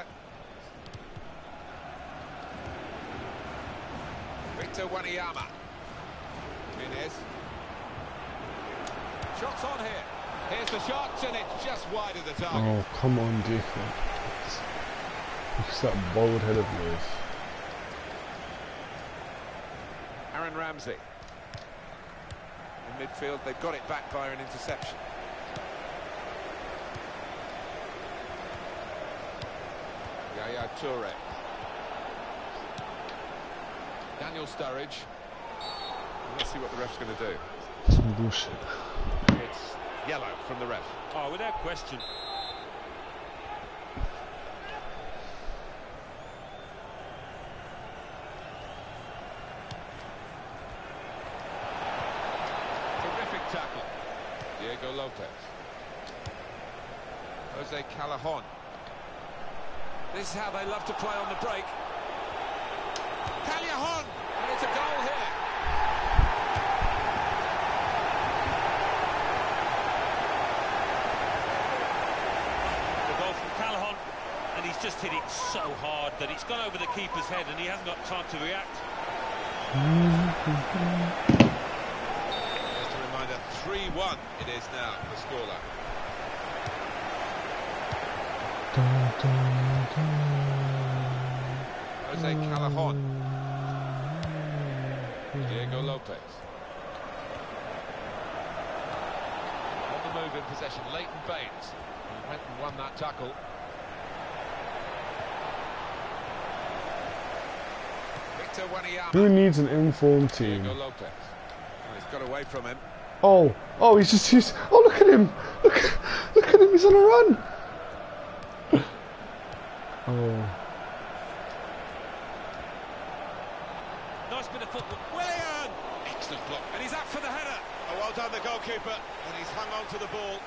Victor Wanyama. Menes. Shots on here. Here's the shot, and it's just wide of the target. Oh, come on, Diego. It's that bold head of yours. Aaron Ramsey. In midfield, they've got it back via an interception. Yaya Toure. Daniel Sturridge. Let's see what the ref's going to do. Some bullshit. It's yellow from the ref. Oh, without question. Terrific tackle. Diego Lopez. Jose Callejon. This is how they love to play on the break. Callejon! And it's a goal here. The goal from Callejon, and he's just hit it so hard that it's gone over the keeper's head and he hasn't got time to react. Just a reminder, 3-1 it is now, the scoreline. Jose Callejon. Diego Lopez. On the move in possession, Leighton Baines, who went and won that tackle. Victor Wanyama. Who needs an informed team? Diego Lopez. Well, he's got away from him. Oh, he's. Oh, look at him! Look at him! He's on a run. Oh. Nice bit of football. Willian! Excellent block. And he's up for the header. Oh, well done, the goalkeeper. And he's hung on to the ball.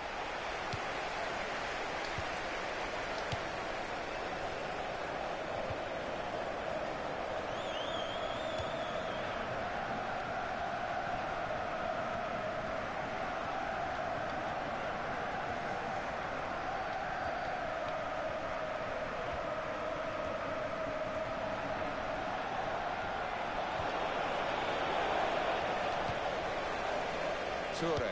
Toure.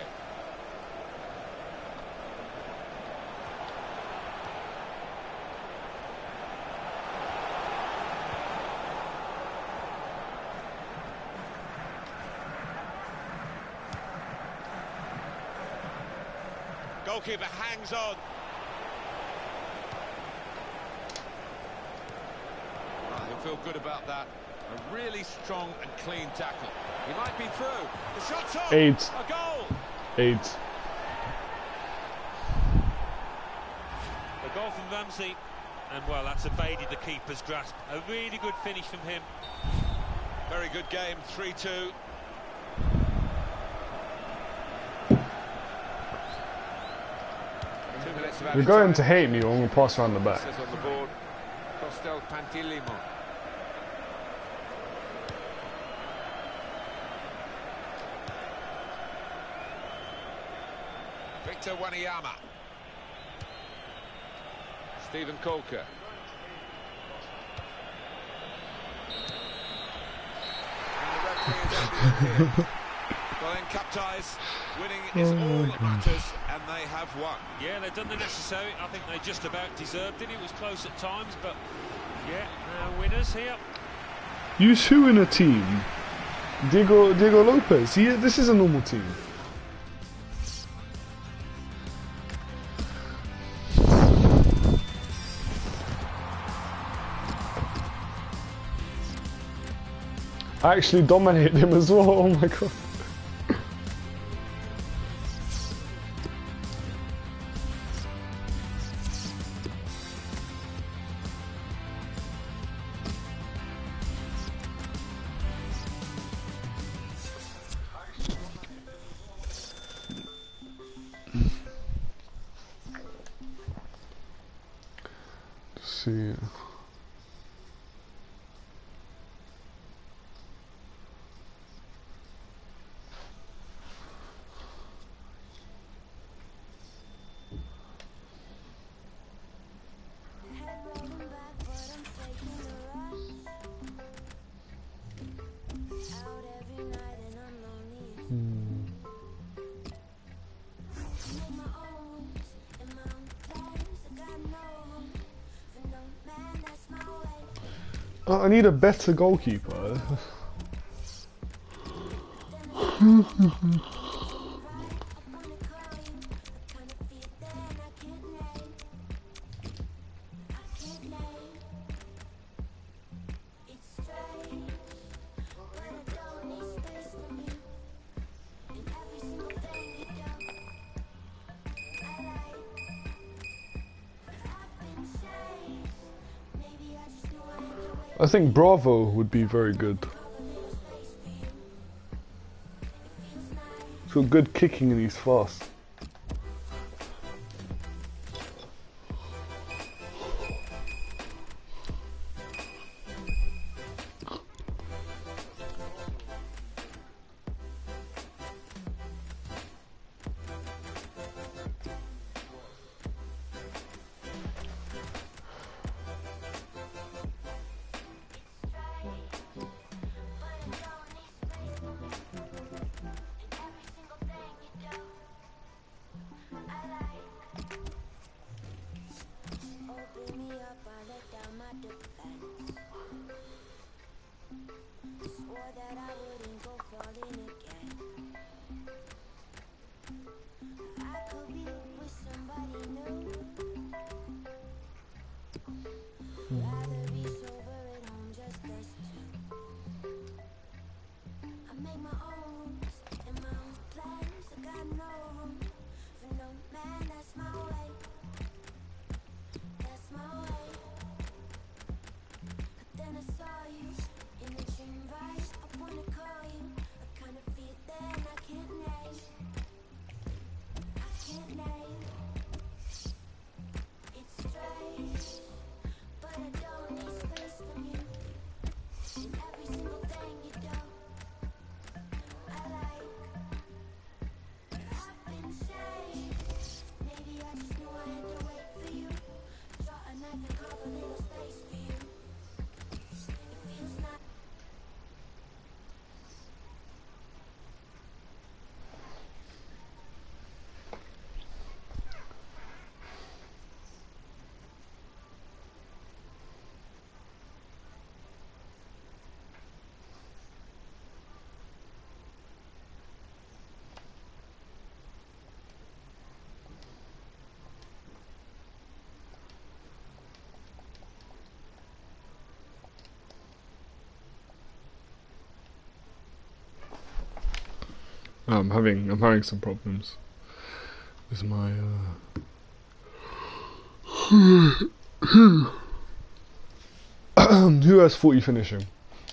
Goalkeeper hangs on. Well, he'll feel good about that. A really strong and clean tackle. He might be through. The shot's on. AIDS. A goal. AIDS. The goal from Ramsey, and well, that's evaded the keeper's grasp. A really good finish from him. Very good game, 3-2. You're going to hate me when we pass around the back. Says on the board, Costel Pantilimo. Victor Wanyama. Stephen Colker. And the referee has ended it here. Well then, cup ties, winning is all that matters, and they have won. Yeah, they've done the necessary. I think they just about deserved it. It was close at times, but yeah, winners here. Use who in a team? Diego Lopez. This is a normal team. I actually dominated him as well. Oh my god. See. I need a better goalkeeper. I think Bravo would be very good. He's got good kicking and he's fast. I'm having some problems with my who has 40 finishing?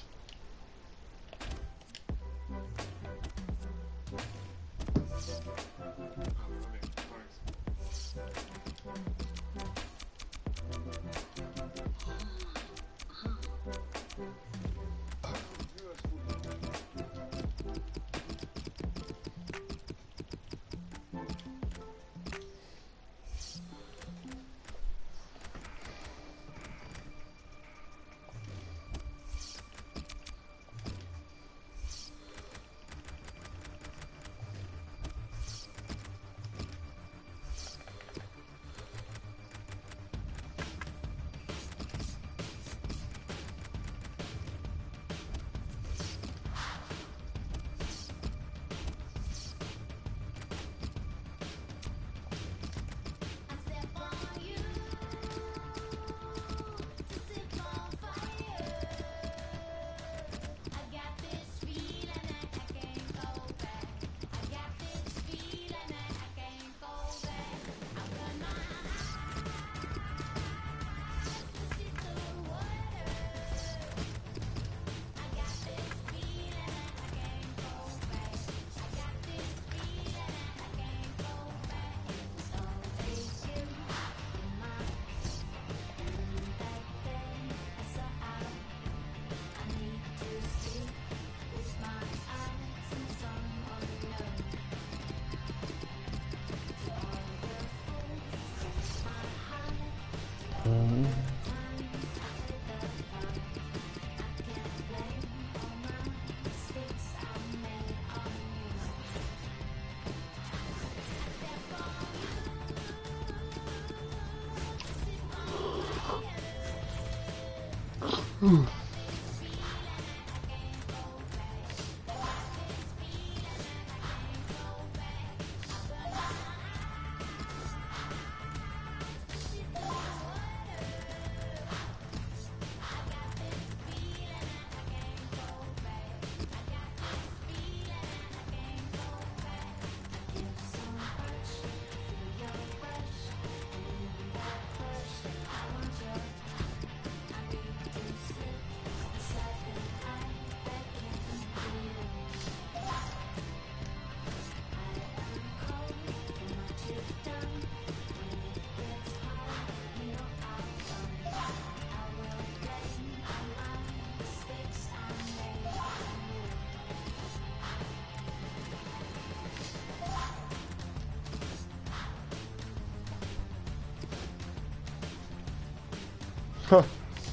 Huh.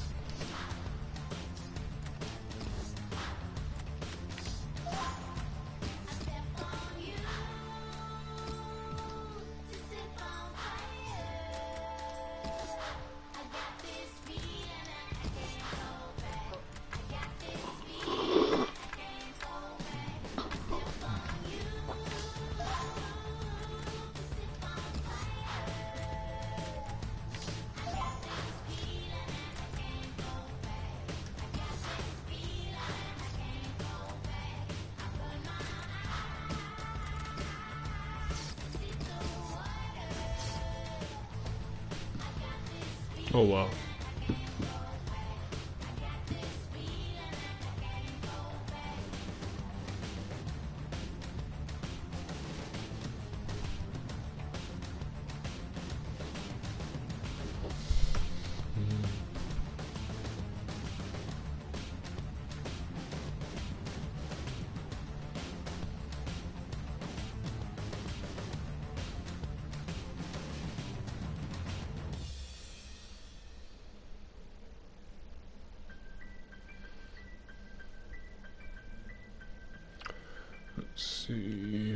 Oh wow. Let's see.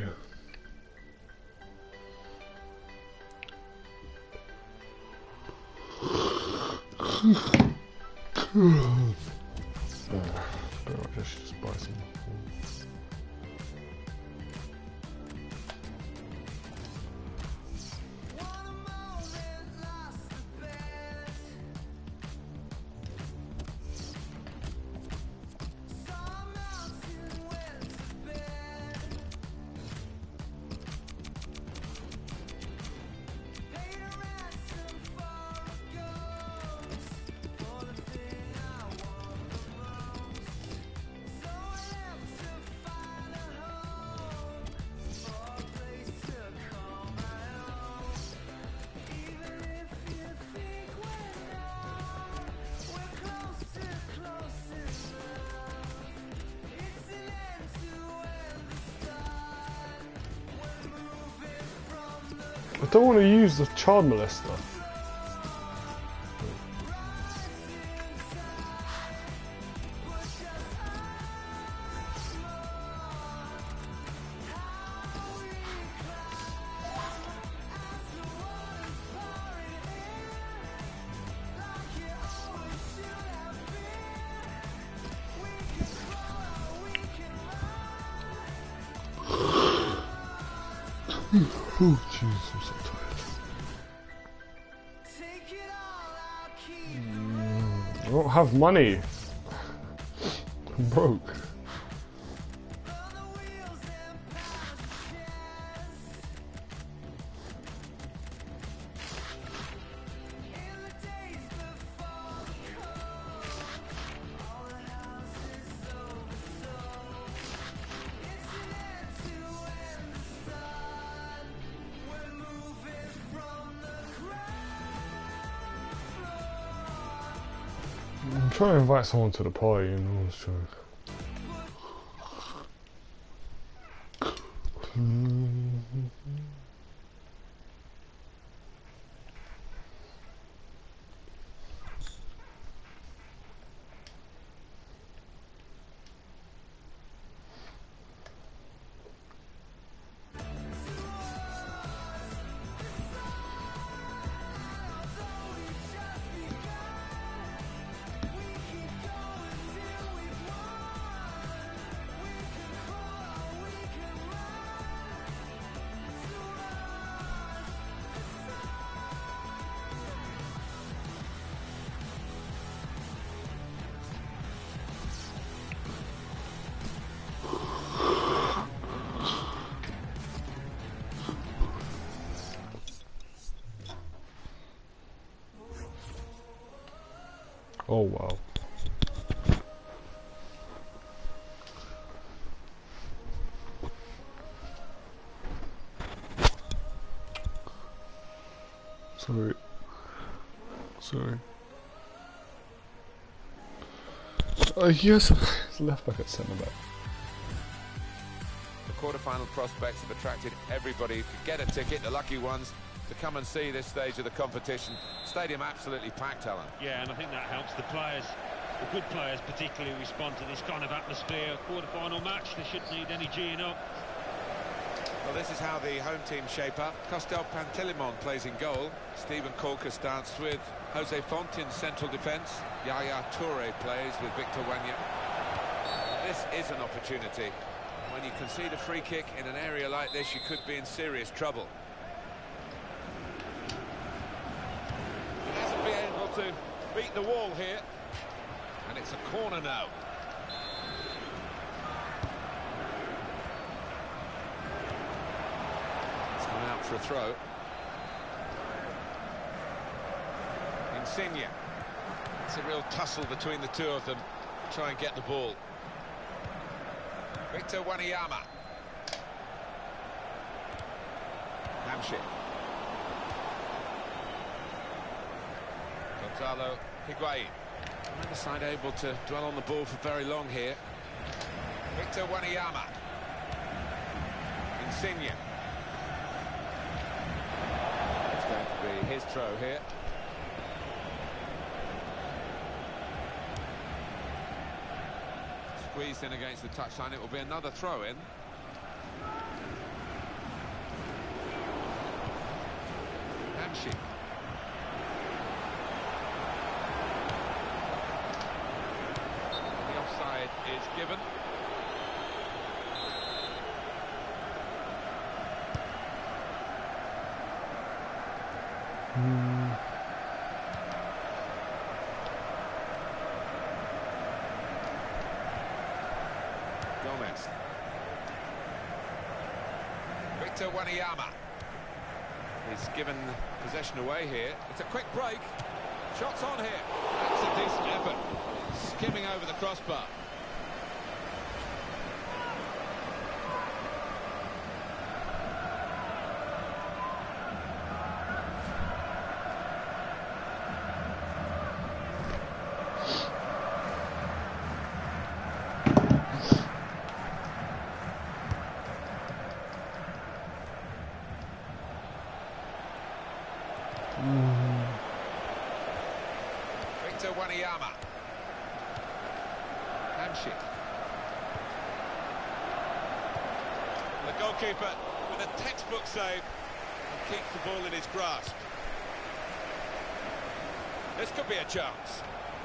I'll just buy some. I don't want to use the child molester. Oh jeez, I'm so tired. I don't have money. I'm broke. I'm trying to invite someone to the party, you know, so. Oh wow. Sorry. Yes, left back at centre back. The quarter-final prospects have attracted everybody who could get a ticket, the lucky ones, to come and see this stage of the competition. Stadium absolutely packed, Alan. Yeah, and I think that helps the players, the good players particularly, respond to this kind of atmosphere. Quarter-final match, they shouldn't need any G'ing up. Well, this is how the home team shape up. Costel Pantilimon plays in goal. Stephen Colker starts with Jose Font in central defence. Yaya Toure plays with Victor Wanya. This is an opportunity. When you concede a free kick in an area like this, you could be in serious trouble. He hasn't been able to beat the wall here. And it's a corner now. It's gone out for a throw. Insigne. It's a real tussle between the two of them. Try and get the ball. Victor Wanyama. Hamsik. Gonzalo Higuain. Neither side able to dwell on the ball for very long here. Victor Wanyama. Insigne. It's going to be his throw here. Squeezed in against the touchline, it will be another throw-in. Hamsik. The offside is given. Gomez. Victor Wanyama is given possession away here. It's a quick break. Shots on here. That's a decent effort. Skimming over the crossbar. Wanyama. Hamsik. The goalkeeper with a textbook save and keeps the ball in his grasp. This could be a chance.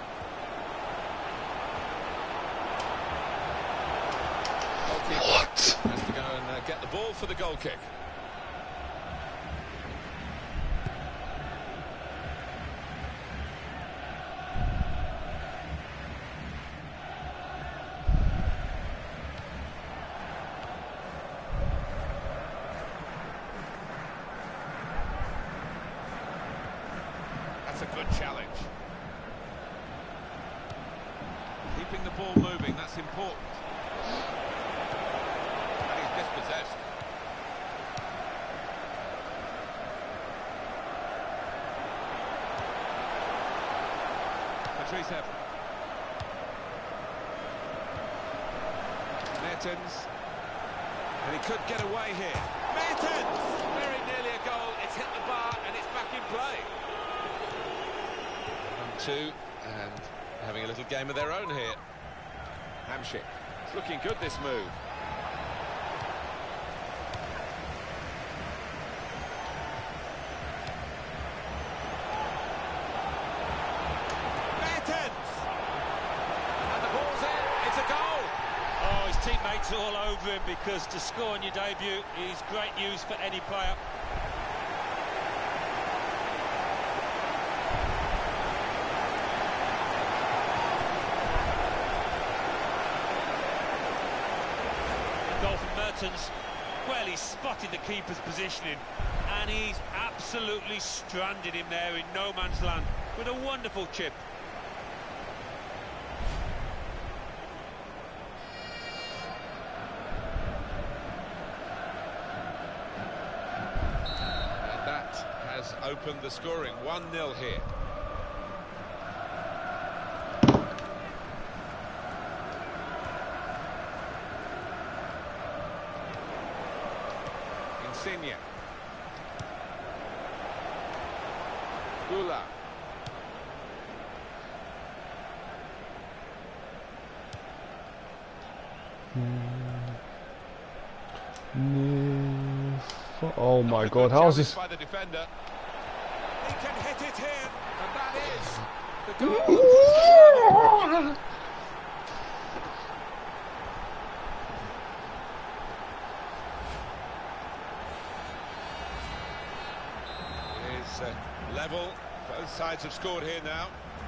What? Has to go and get the ball for the goal kick. That's a good challenge. Keeping the ball moving, that's important. Dispossessed. Patrice Evra. Mertens. And he could get away here. Mertens! Very nearly a goal. It's hit the bar and it's back in play. 1-2 and having a little game of their own here. Hamsik. It's looking good, this move. Teammates all over him, because to score on your debut is great news for any player. Goal from Mertens. Well, he's spotted the keeper's positioning and he's absolutely stranded him there in no man's land with a wonderful chip. Opened the scoring. 1-0 here. Insigne. Gula. Oh my God! How is this? By the defender. He can hit it here, and that is the goal. It is level. Both sides have scored here now.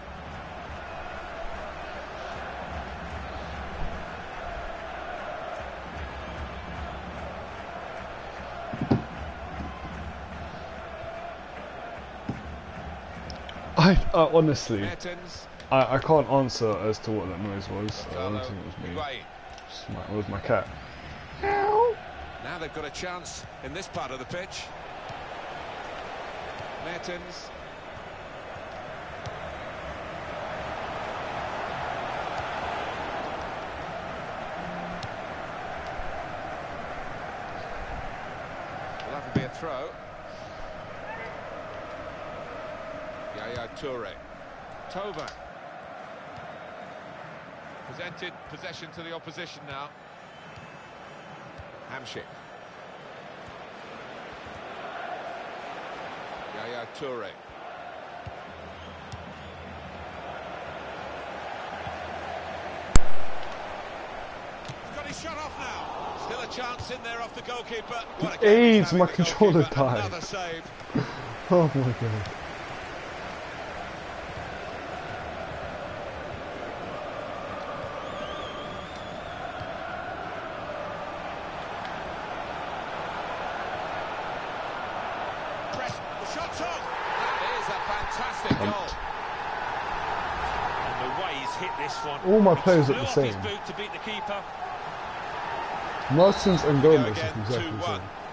Honestly, I can't answer as to what that noise was. I don't think it was me. It was my cat. Now they've got a chance in this part of the pitch. Mertens. Will that be a throw? Yaya Toure. Tova. Presented possession to the opposition now. Hamsik. Yaya Toure. He's got his shot off now. Still a chance in there off the goalkeeper. AIDS, my controller died. Another save. Oh my God. Fantastic goal. And the way he's hit this one. All my players are the same. His boot to beat the keeper. Mertens and Gomez are exactly the same.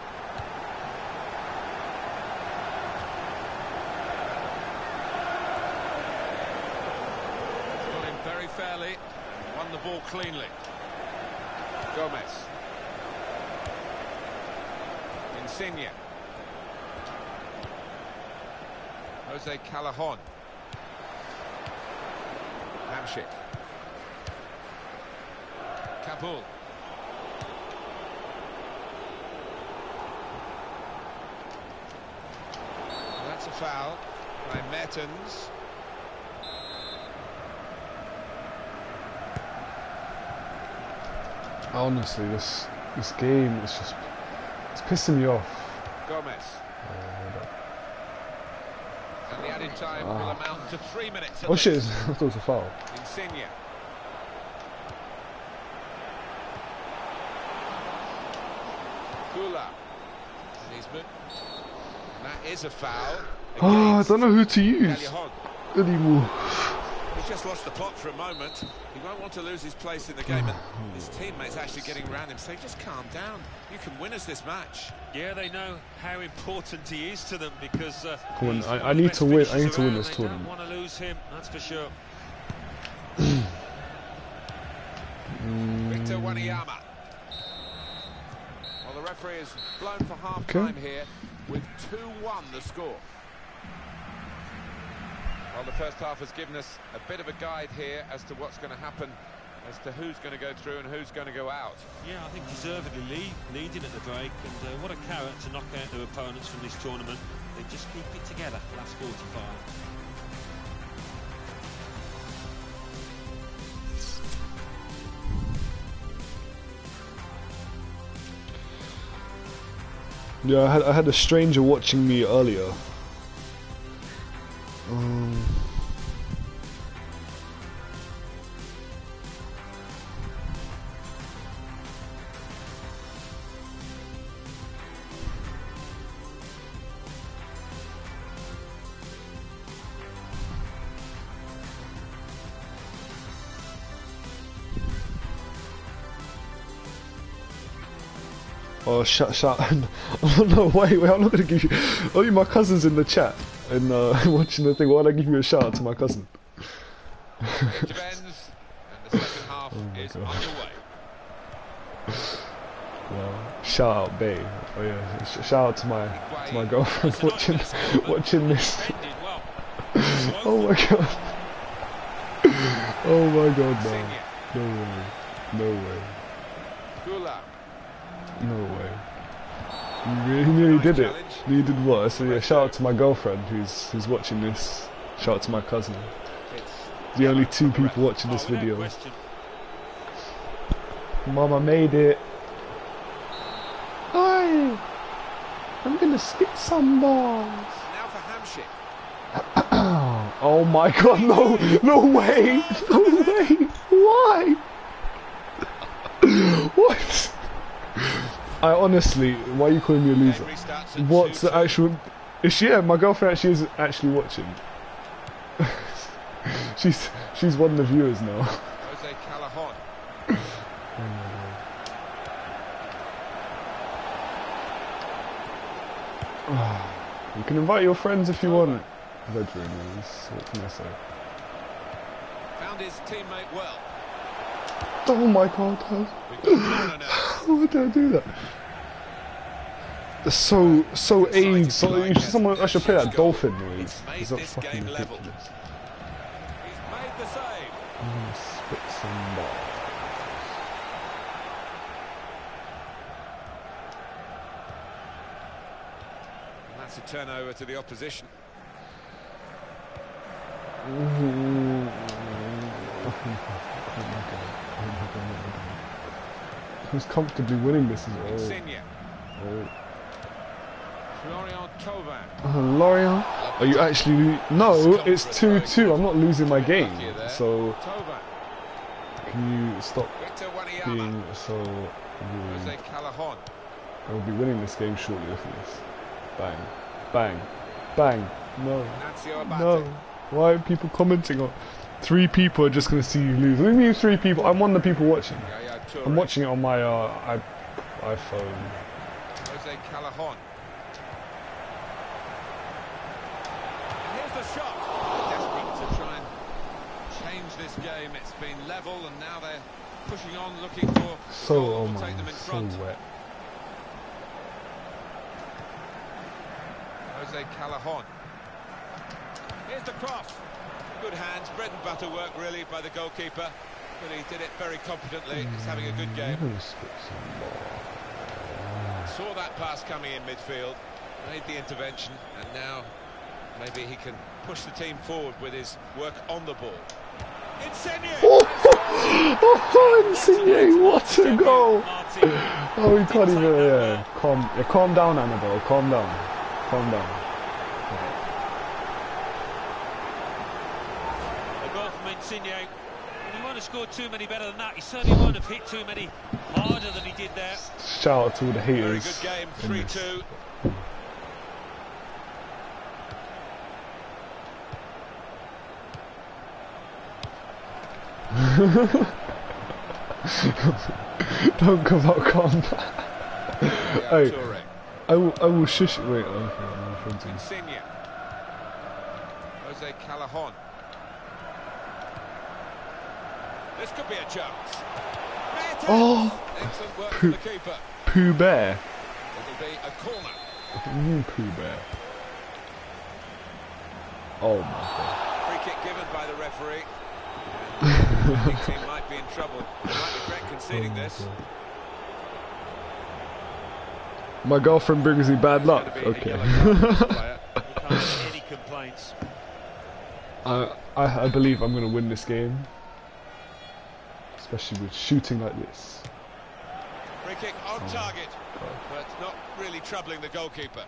Got him very fairly. Won the ball cleanly. Gomez. Insigne. Jose Callejon. Hamsik. Kabul. That's a foul by Mertens. Honestly, this game is just, it's pissing me off. Gomez. And the added time will amount to 3 minutes. Oh shit, I thought it was a foul. Insigne. Kula. Nisbet. And that is a foul. Oh, I don't know who to use Callejon. anymore. He just lost the plot for a moment. He won't want to lose his place in the game, and his teammates actually getting around him, saying, just calm down. You can win us this match. Yeah, they know how important he is to them because Come on, he's I one of the need best to win. I finishers need to win around. this They tournament. don't want to lose him, that's for sure. Victor Wanyama. Well, the referee has blown for half-time here with 2-1 the score. Well, the first half has given us a bit of a guide here as to what's going to happen, as to who's going to go through and who's going to go out. Yeah, I think deservedly leading at the break, and what a carrot to knock out their opponents from this tournament. They just keep it together, last 45. Yeah, I had a stranger watching me earlier. Oh, shut. No, wait, I'm not gonna give you. Oh, my cousin's in the chat and watching the thing. Why don't I give you a shout out to my cousin? It depends, and the second half is underway. Well, shout out, babe. Oh yeah, shout out to my girlfriend watching this. Oh my god. Oh my god, no. No way. Kula. No way. He nearly did it. He did what? So yeah, shout out to my girlfriend who's watching this. Shout out to my cousin. The only 2 people watching this video. Mama made it. Hi! I'm gonna stick some balls. Now for Hamsik. Oh my god, no way! No way! Why? What? I honestly, why are you calling me a loser? What's the actual... Is she... Yeah, my girlfriend actually is actually watching. she's one of the viewers now. Jose Callejon. You can invite your friends if you want. Veterans, what can I say? Found his teammate well. Oh my god, why did I do that? That's so AIDS. Someone I should play that dolphin noise. Is that fucking ridiculous? He's made the save. I'm gonna spit some balls. And that's a turnover to the opposition. Who's comfortably winning this as well? Insigne. Florian Thauvin. Lorient? Are you actually... No, it's 2-2. I'm not losing my game. So, Thauvin. can you stop Victor being Wanyama. so rude? Jose Callejon. I will be winning this game shortly after this. Bang. Bang. Bang. No. Nancio Abate. No. Why are people commenting on... 3 people are just going to see you lose. What do you mean 3 people? I'm one of the people watching. Yaya Toure. I'm watching it on my iPhone. Jose Callejon. And here's the shot. Desperate to try and change this game. It's been level and now they're pushing on, looking for the So, goal oh that will my, take them in so front. wet. Jose Callejon. Here's the cross. Good hands, bread and butter work really by the goalkeeper, but he did it very competently. He's having a good game. Saw that pass coming in midfield, made the intervention, and now maybe he can push the team forward with his work on the ball. Insigne! Oh, Insigne, what a goal! Oh, he can't even, calm down, Annabelle, calm down. A goal from Insigne. He won't have scored too many better than that. He certainly won't have hit too many harder than he did there. Shout out to all the Very haters. good game, 3-2. Don't come out, calm down. Hey, I will shush it. Wait, okay, Insigne. Jose Callejon. This could be a chance. Oh, Excellent work from the keeper. Pooh Bear. It'll be a corner. Pooh Bear. Oh my god. Free kick given by the referee. The team might be in trouble. They might regret conceding this. My girlfriend brings me bad luck. Okay. Any complaints? I believe I'm going to win this game. Especially with shooting like this. Free kick on target, but not really troubling the goalkeeper.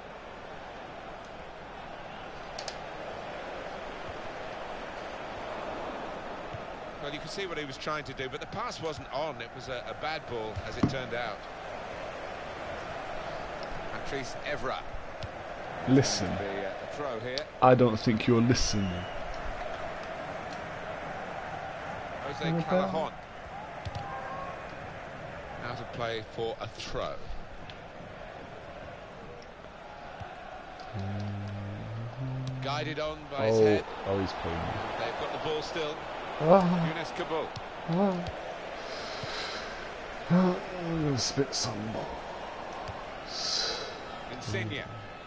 Well, you can see what he was trying to do, but the pass wasn't on. It was a bad ball, as it turned out. Patrice Evra. Listen, A throw here. I don't think you're listening. Jose Callejon. Out of play for a throw. Guided on by his head. Oh, he's playing. They've got the ball still. Younes Kaboul. I'm going to spit some balls. Insigne.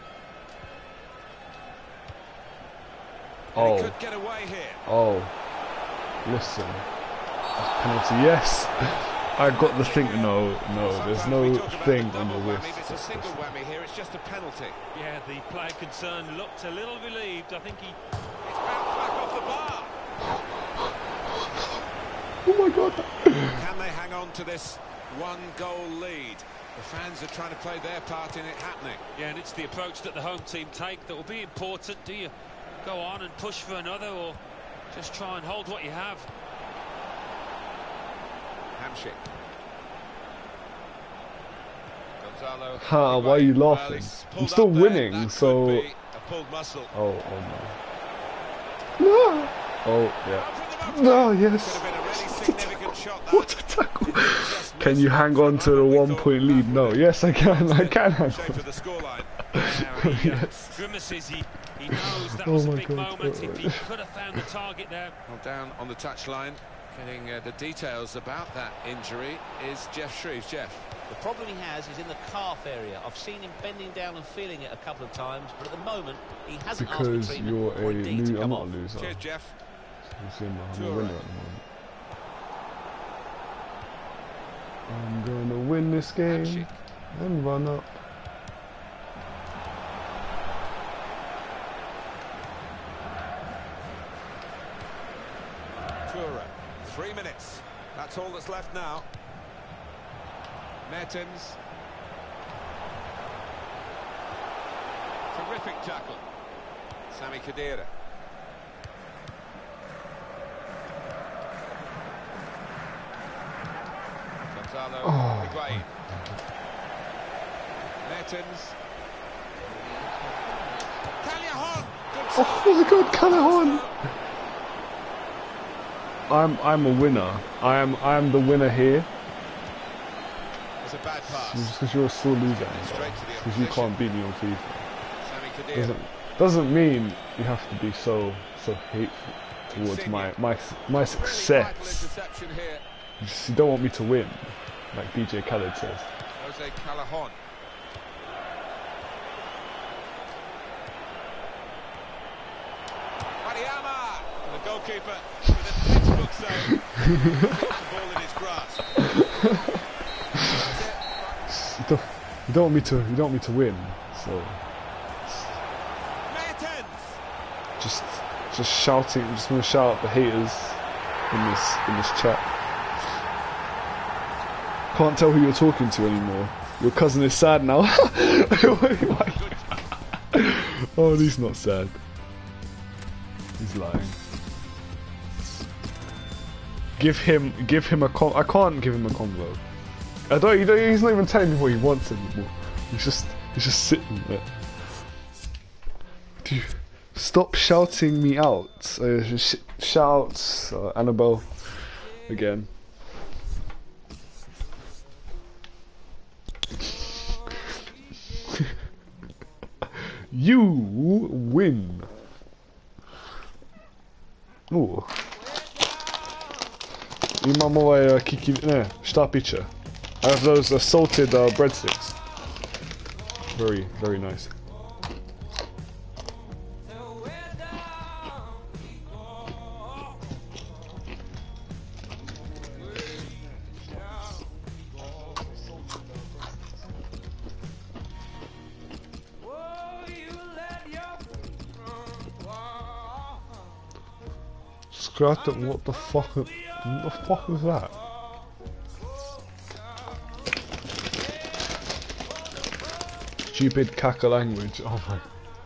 Oh. He could get away here. Oh. Listen. That's penalty, yes. I got the thing. No, there's no thing on the wrist. It's a single whammy here, it's just a penalty. Yeah, the player concerned looked a little relieved. I think It's bounced back off the bar. Oh my god. Can they hang on to this one-goal lead? The fans are trying to play their part in it happening. Yeah, and it's the approach that the home team take that will be important. Do you go on and push for another, or just try and hold what you have? Hamsik. Gonzalo. Ha, why are you laughing? I'm still winning, so... A pulled muscle. Oh no. No! Oh, yeah. No, yes. What a tackle. Can you hang on to the 1-point lead? No, yes I can hang on. Yes. Grimaces, he knows that was a big moment. If he could have found the target there. Well, down on the touchline, getting the details about that injury is Jeff Shreves. Jeff. The problem he has is in the calf area. I've seen him bending down and feeling it a couple of times, but at the moment he hasn't asked for Because treatment you're or indeed to I'm come not a off. loser. Cheers, Jeff. I'm a winner at the moment. I'm gonna win this game and run up. Toure. 3 minutes. That's all that's left now. Mertens. Terrific tackle. Sami Khedira. Gonzalo Higuain. Mertens. Callejon. Oh my god, Callejon! I'm a winner. I am the winner here. It's a bad pass. Just because you're a sore loser. Because you can't beat me on FIFA. Sami Khedira. Doesn't mean you have to be so hateful towards my success. Interception here. You don't want me to win, like DJ Khaled says. Jose Callejon. Mariama. Goalkeeper with a textbook save. The ball in his grasp. You don't want me to win, so just shouting. I'm just gonna shout at the haters in this chat. Can't tell who you're talking to anymore. Your cousin is sad now. Oh, he's not sad. He's lying. Give him a I can't give him a convo. He's not even telling me what he wants anymore. He's just sitting there. Dude, stop shouting me out. Shout Annabelle again. You win. Ooh. Imam ovaj kiki, ne, šta piće? I have those salted breadsticks. Very, very nice. Skratten, what the fuck is that? Stupid caca language, oh my.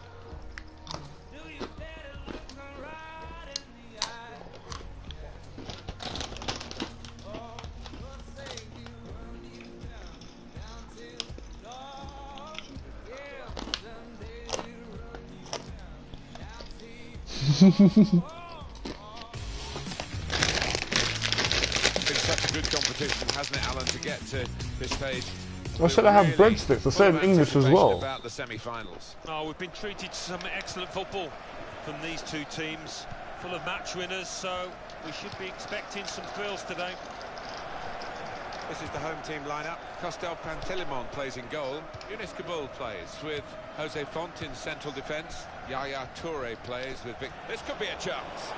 Hasn't it, Alan, to get to this stage? I said I have breadsticks. I said in English as well. About the semi-finals. Oh, we've been treated to some excellent football from these two teams, full of match winners, so we should be expecting some thrills today. This is the home team lineup. Costel Pantelimon plays in goal. Younes Kaboul plays with Jose Font in central defence. Yaya Toure plays with Vic. This could be a chance.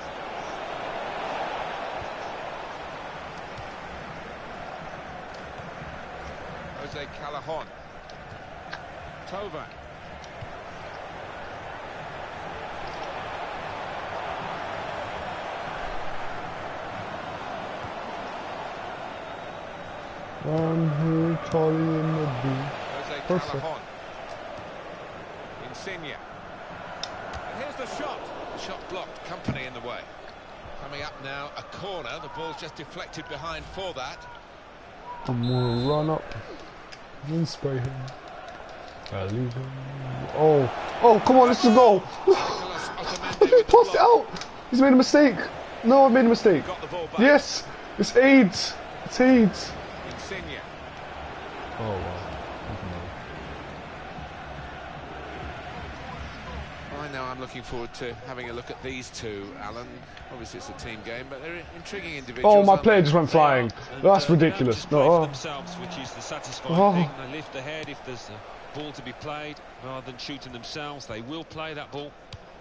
Jose Callejon. Tova. One who Charlie in the booth. Jose Callejon. Insigne. And here's the shot. The shot blocked. Company in the way. Coming up now, a corner. The ball's just deflected behind for that. I'm gonna run up and spray him. I leave him. Oh, come on, this is a goal. He passed it out. He's made a mistake. No, I've made a mistake. Yes, it's AIDS. It's AIDS. Insigne. Oh wow. Right now, I'm looking forward to having a look at these two, Alan. Obviously, it's a team game, but they're intriguing individuals. Oh, my player just went flying. That's ridiculous. No. Themselves, which is the satisfying thing. They lift the head if there's a ball to be played, rather than shooting themselves. They will play that ball.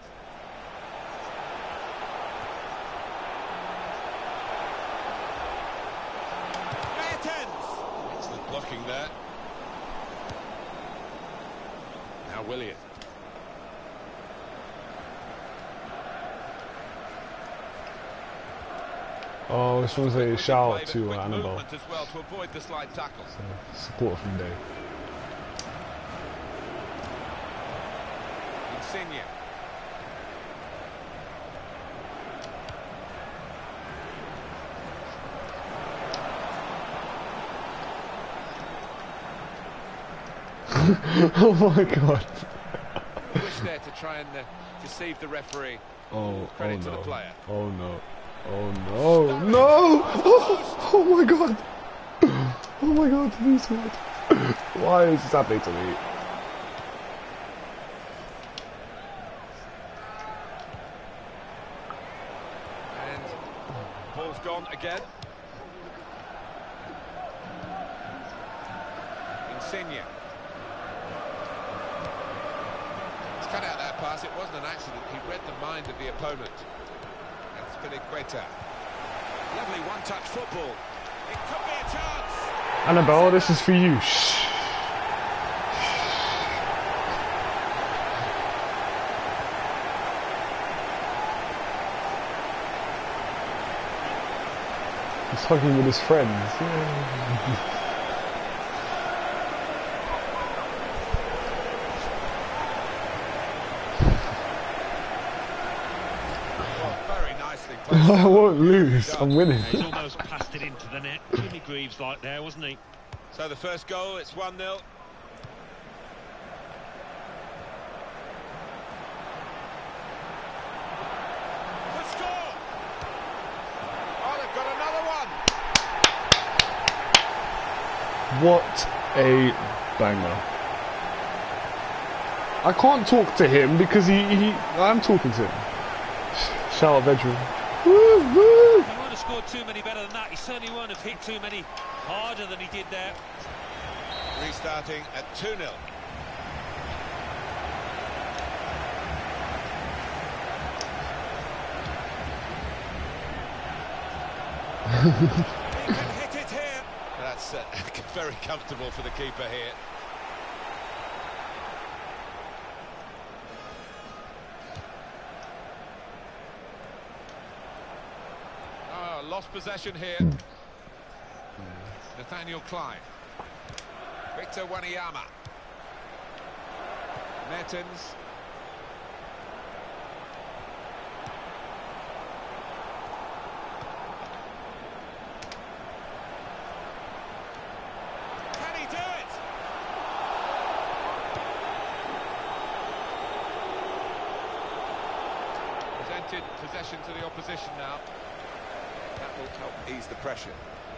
Excellent blocking there. Now Willian. Oh, this one's a shout out to Annabelle. As well to avoid the slide tackle. So, support from Day. Insigne. Oh my god. Wish there to try and deceive the referee. Credit to the player. Oh no. Oh no. No! Oh my god. Oh my god, please God. Why is this happening to me? And ball's gone again. Insigne. He's cut out that pass. It wasn't an accident. He read the mind of the opponent. And Azpilicueta. Lovely one-touch football. It could be a chance. Annabelle, this is for you. Shh. He's hugging with his friends. Yeah. I won't lose, I'm winning. He's almost passed it into the net. Jimmy Greaves like there, wasn't he? So the first goal, it's 1-0. Good score! Oh, they've got another one! What a banger. I can't talk to him because I'm talking to him. Shout out veteran. Woo, woo. He won't have scored too many better than that. He certainly won't have hit too many harder than he did there. Restarting at 2-0. He can hit it here. That's very comfortable for the keeper here. Lost possession here. Nathaniel Klein. Victor Wanyama. Mertens. Can he do it? Presented possession to the opposition now. That will help ease the pressure.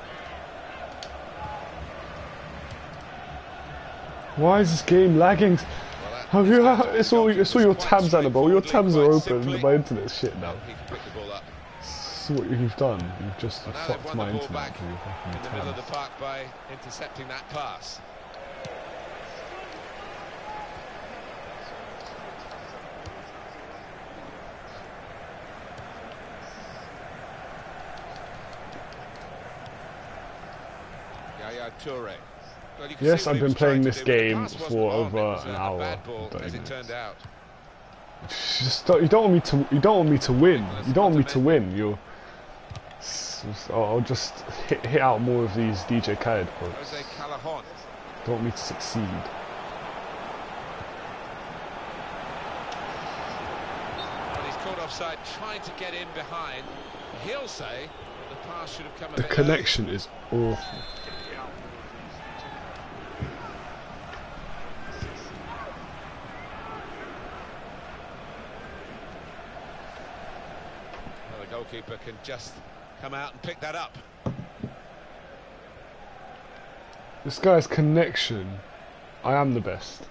Why is this game lagging? Have you? I saw your tabs, Annabelle. Your tabs are open. My internet's shit now. This is what you've done. You've just fucked my internet. In the middle of the park by intercepting that pass. Toure. Well, yes, I've been playing this game for over an hour. As it turned out. Just you don't want me to. You don't want me to win. You don't want me to win. I'll just hit out more of these DJ Khaled quotes. Don't want me to succeed. Well, he's caught offside, trying to get in behind. He'll say the pass should have come. The connection is awful. Goalkeeper can just come out and pick that up. This guy's connection. I am the best.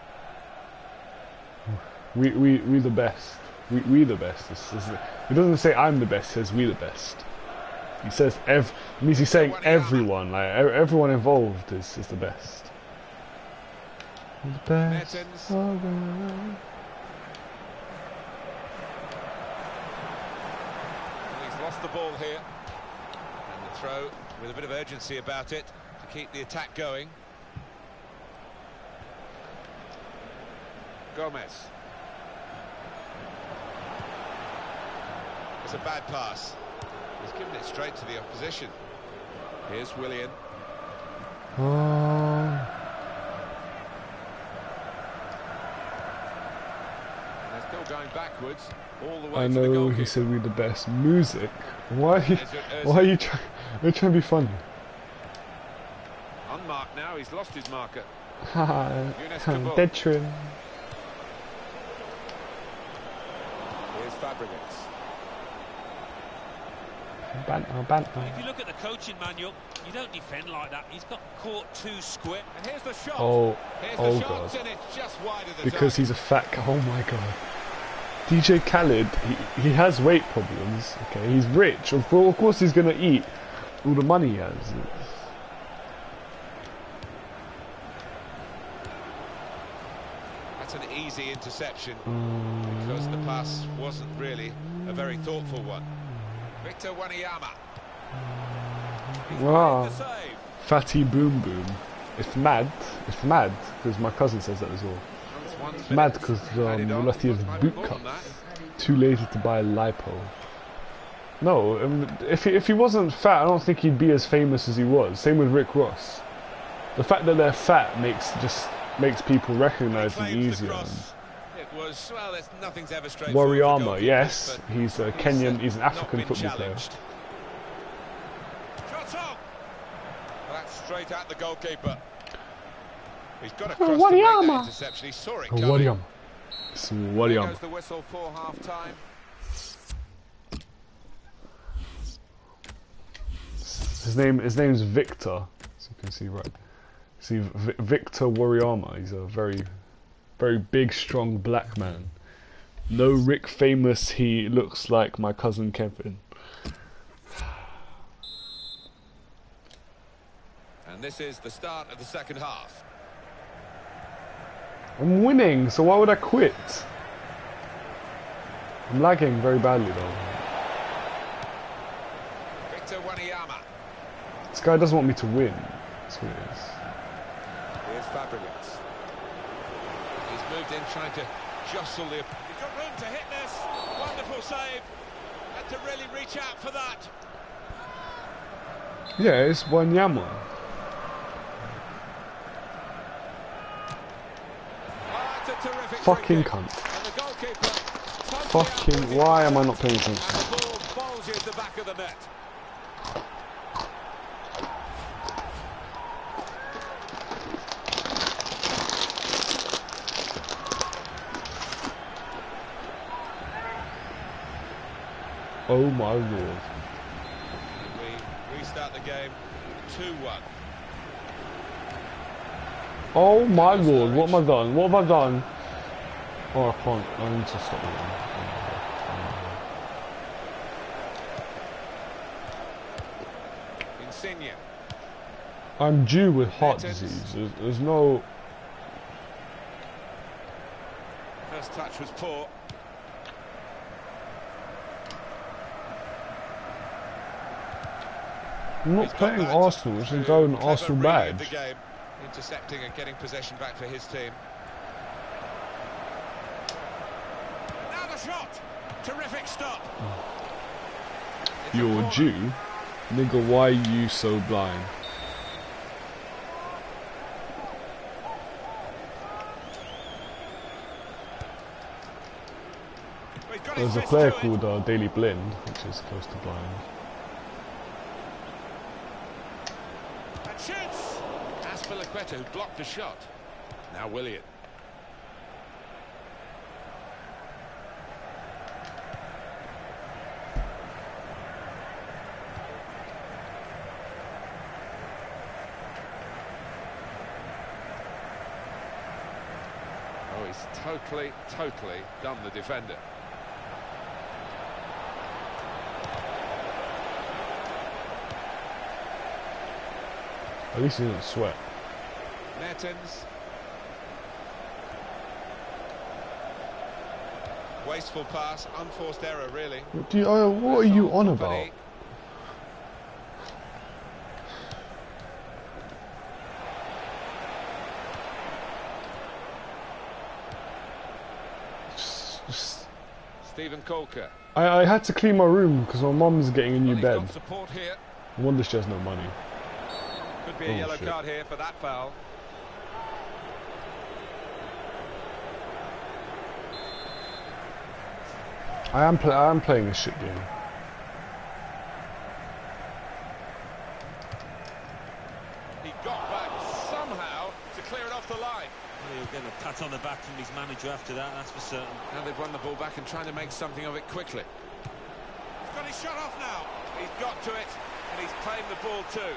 We the best. We the best. He doesn't say I'm the best. He says we the best. He says means he's saying everyone, like everyone involved is the best. The best. Lost the ball here, and the throw with a bit of urgency about it to keep the attack going. Gomez. It's a bad pass. He's given it straight to the opposition. Here's Willian. And they're still going backwards. All the way I to the know goalkeeper. he said we the best. Music. Why are you trying? You're trying to be funny. Unmarked now. He's lost his marker. Veteran. Here's Fabregas. If you look at the coaching manual, you don't defend like that. He's got caught too square. And here's the shot. Oh God. god. And it's just wide of the Because he's a fat. Oh my god. DJ Khaled, he has weight problems. Okay, he's rich. Of course, he's gonna eat all the money he has. That's an easy interception because the pass wasn't really a very thoughtful one. Victor Wanyama. Wow. The save. Fatty Boom Boom. It's mad, because my cousin says that as well. It's mad because Mulati has boot cuts. Too lazy to buy lipo. No, if he wasn't fat, I don't think he'd be as famous as he was. Same with Rick Ross. The fact that they're fat makes people recognise them easier. It was, well, nothing's ever straight. Wariyama, yes, he's a Kenyan, he's an African football player. Shots on. That's straight at the goalkeeper. He's got a cross to make that interception. He saw it coming. Wariyama. It's Wariyama. There goes the whistle for half time. His name's Victor, as you can see right. See Victor Wariyama. He's a very, very big, strong black man. No Rick famous. He looks like my cousin Kevin. And this is the start of the second half. I'm winning, so why would I quit? I'm lagging very badly though. Victor Wanyama. This guy doesn't want me to win. That's what it is. Here's Fabregas. He's moved in trying to jostle the... He's got room to hit this. Wonderful save. Had to really reach out for that. Yeah, it's Wanyama. Fucking cunt. Fucking, why am I not paying attention? And the ball bulges the back of the net. Oh my lord. And we restart the game 2-1. Oh my lord, what have I done? What have I done? Oh, I can't. I need to stop it. Insigne. I'm due with heart disease. There's no... First touch was poor. I'm not playing Arsenal, which is going Arsenal badge. The game, intercepting and getting possession back for his team. Now the shot! Terrific stop! You're due? Nigga, why you so blind? There's a player called Daily Blind, which is close to blind. And shoots! Azpilicueta who blocked the shot. Now Willian. Oh, he's totally done the defender. At least he didn't sweat. Mertens. Wasteful pass, unforced error really. What are you on about? Stephen Colker. I had to clean my room because my mum's getting a new bed. Support here. I wonder she has no money. Could be a yellow card here for that foul. I am playing a shit game. He got back somehow to clear it off the line. Well, he'll get a pat on the back from his manager after that, that's for certain. Now they've won the ball back and trying to make something of it quickly. He's got his shot off now. He's got to it and he's claimed the ball too.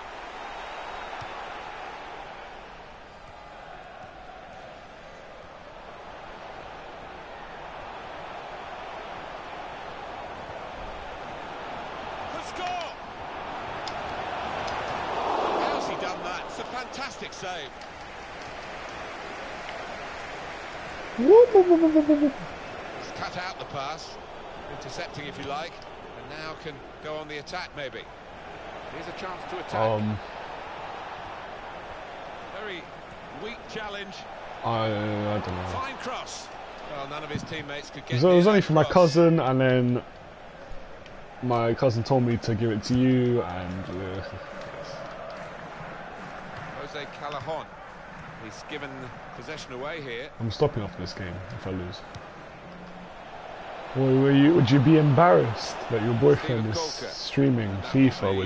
How's he done that? It's a fantastic save. He's cut out the pass, intercepting if you like, and now can go on the attack, maybe. Here's a chance to attack. Very weak challenge. I don't know. Fine cross. Well, none of his teammates could get So it was near only that for my cross. cousin, and then my cousin told me to give it to you, and Jose Callejon. He's given possession away here. I'm stopping off this game if I lose. Would you be embarrassed that your boyfriend is streaming FIFA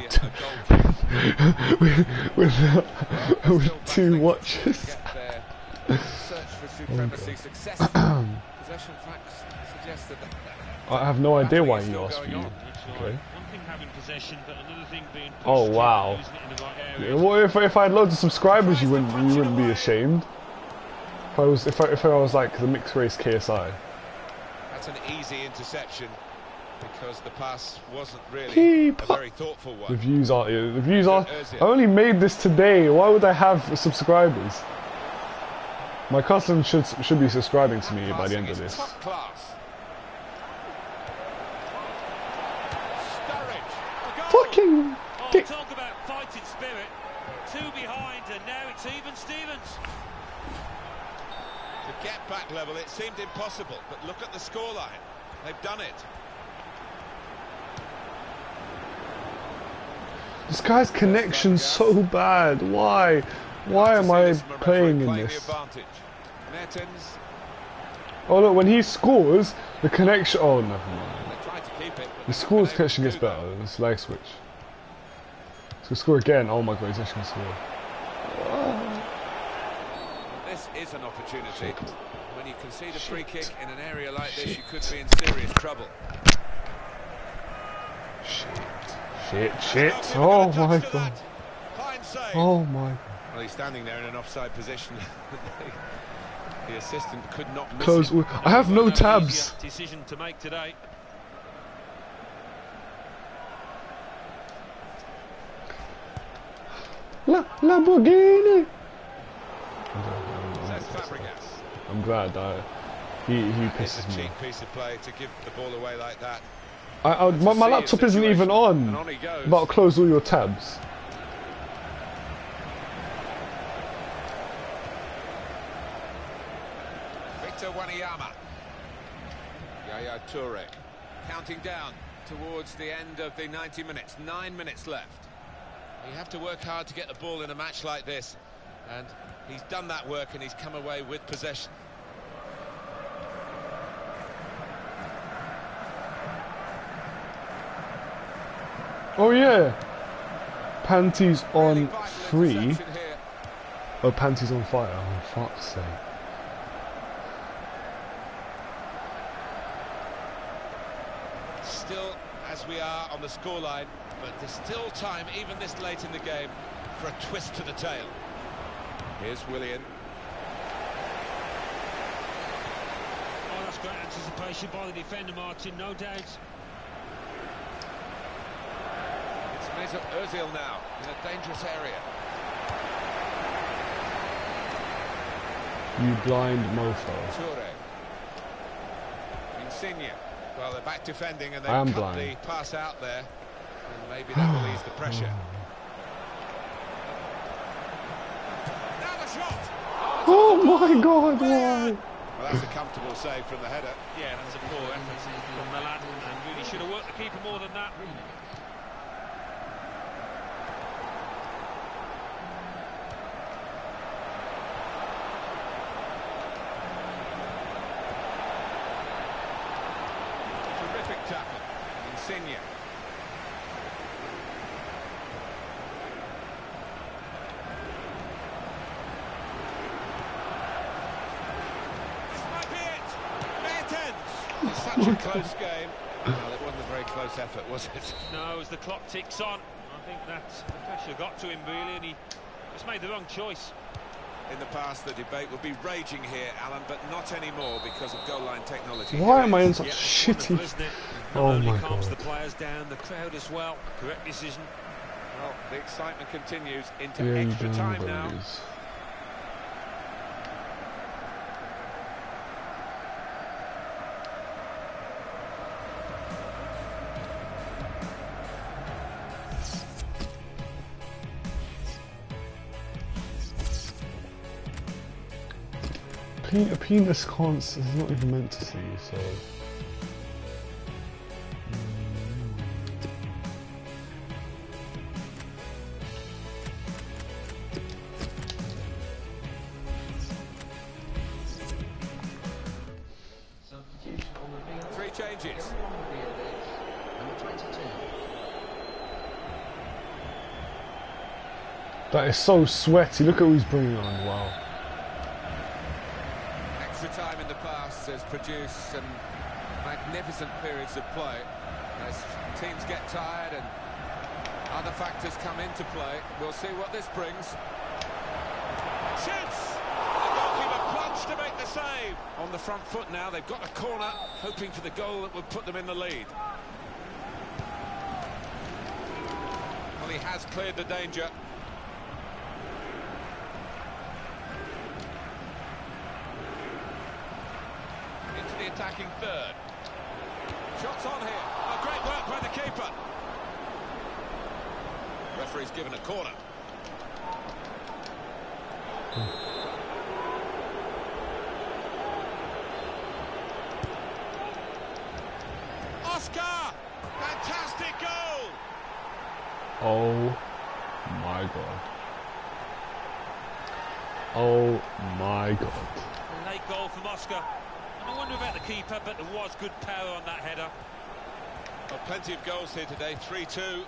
with two watches? Search for supremacy success. Possession facts suggest that. I have no idea why he asked for you. Okay. One thing having possession, but another thing being Oh wow! losing it in the right area. Well, if I had loads of subscribers, you wouldn't be ashamed. If I was like the mixed race KSI. That's an easy interception because the pass wasn't really a very thoughtful one. The views are. I only made this today. Why would I have subscribers? My cousin should be subscribing to me by the end of this. Top class. Fucking dick. Talk about fighting spirit. Two behind, and now it's even Stevens. To get back level, it seemed impossible, but look at the scoreline. They've done it. This guy's connection's so bad. Why? Why am I playing in this? Mertens. Oh look, when he scores, the connection. Oh, never mind. They tried to keep it, but The score's connection gets better. It's lag switch. So score again. Oh my god, he's actually gonna score. This is an opportunity. When you concede a free kick in an area like this, you could be in serious trouble. Shit. Oh my god. Fine save. Oh my god. Well, he's standing there in an offside position. The assistant could not miss Close. him. I have no tabs. Decision to make today. Lamborghini. Says Fabregas. I'm glad that he It's pisses a me cheap off. piece of play to give the ball away like that. My laptop isn't even on. And on he goes. But close all your tabs. Victor Wanyama. Yaya Toure. Counting down towards the end of the 90 minutes. 9 minutes left. You have to work hard to get the ball in a match like this. And he's done that work and he's come away with possession. Oh yeah. Panties on Really vital 3. interception here. Oh, panties on fire. Oh, fuck's sake. Still, as we are on the scoreline, but there's still time, even this late in the game, for a twist to the tail. Here's Willian. Oh, that's great anticipation by the defender, Martin, no doubt. It's Mesut Ozil now, in a dangerous area. You blind mofo. Toure. Insigne. Well, they're back defending and I am they've cut blind. the pass out there. And maybe that will ease the pressure. Now the shot! Oh my god, why? Well, that's a comfortable save from the header. Yeah, that's a poor effort from the lad, and really should have worked the keeper more than that. Terrific tackle. Insigne. This might be it. Mertens. It's such a close game. Well, it wasn't a very close effort, was it? No, as the clock ticks on, I think that the pressure got to him really, and he just made the wrong choice. In the past, the debate would be raging here, Alan, but not anymore because of goal line technology. Why am I in such Yeah, shitty... wonderful, isn't it? Not Oh only my calms god. the players down, the crowd as well. Correct decision. Well, the excitement continues into Yeah, extra time now. boys. A penis can't, is not even meant to see, so... Three changes. Number 22. That is so sweaty, look at who he's bringing on, wow. Extra time in the past has produced some magnificent periods of play. As teams get tired and other factors come into play, we'll see what this brings. Shoots! The goalkeeper plunged to make the save. On the front foot now, they've got a corner, hoping for the goal that would put them in the lead. Well, he has cleared the danger. Into the attacking third. Shots on here. Oh, great work by the keeper. Referee's given a corner. Oscar! Fantastic goal! Oh my god. Oh my god. A late goal from Oscar. And I wonder about the keeper, but there was good power on that header. Well, plenty of goals here today, 3-2.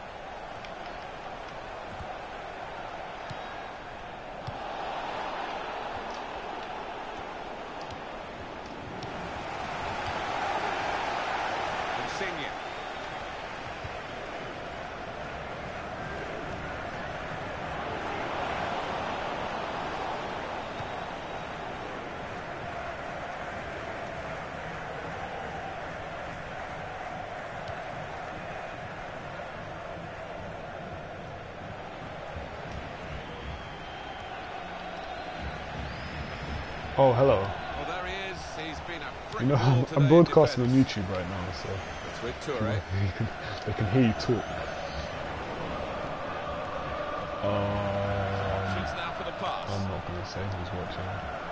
Insigne. Oh, hello. Well, there he is. He's been a brick You know, wall I'm today, broadcasting on defence. YouTube right now, so It's with Toure. they can hear you talk. Shoots now for the pass. I'm not going to say who's watching.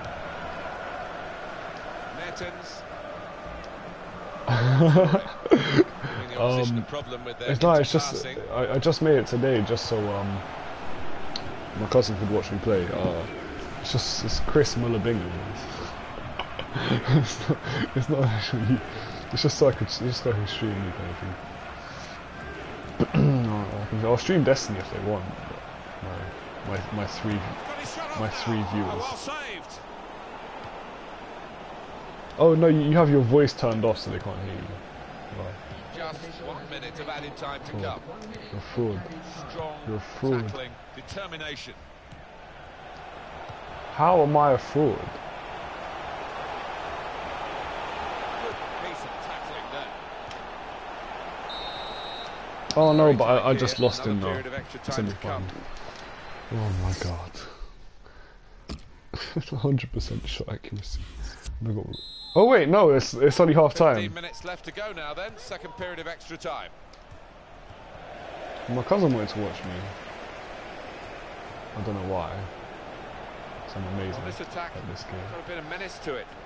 Mertens. Giving the opposition a problem with their It's not, it's just, passing. I just made it today just so my cousin could watch me play. It's Chris Muller Bingham. it's not actually, it's just so I could stream you kind of thing. I'll stream Destiny if they want. But my three Got his shot off my now. three Oh, viewers. well saved. Oh no, you have your voice turned off so they can't hear you. Right. Just 1 minute of added time to Cool. come. You're a fraud. Strong You're a fraud. tackling, determination. How am I a fraud? Good piece of tackling there. Oh no, Very but tight I here. just lost Another him now. period of extra time to come. Oh my god. 100% shot accuracy. I got... Oh wait, no, it's only half 15 time. minutes left to go now then. Second period of extra time. My cousin wanted to watch me. I don't know why. So I'm amazing Well, this attack at this game. got a bit of menace to it.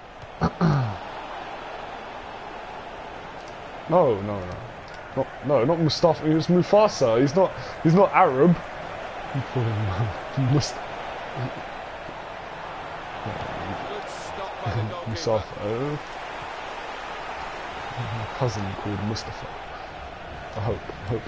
No, not Mustafa. It's Mufasa. He's not Arab. Mustafa. Good stop by the goalkeeper. Mustafa. My cousin called Mustafa. I hope not.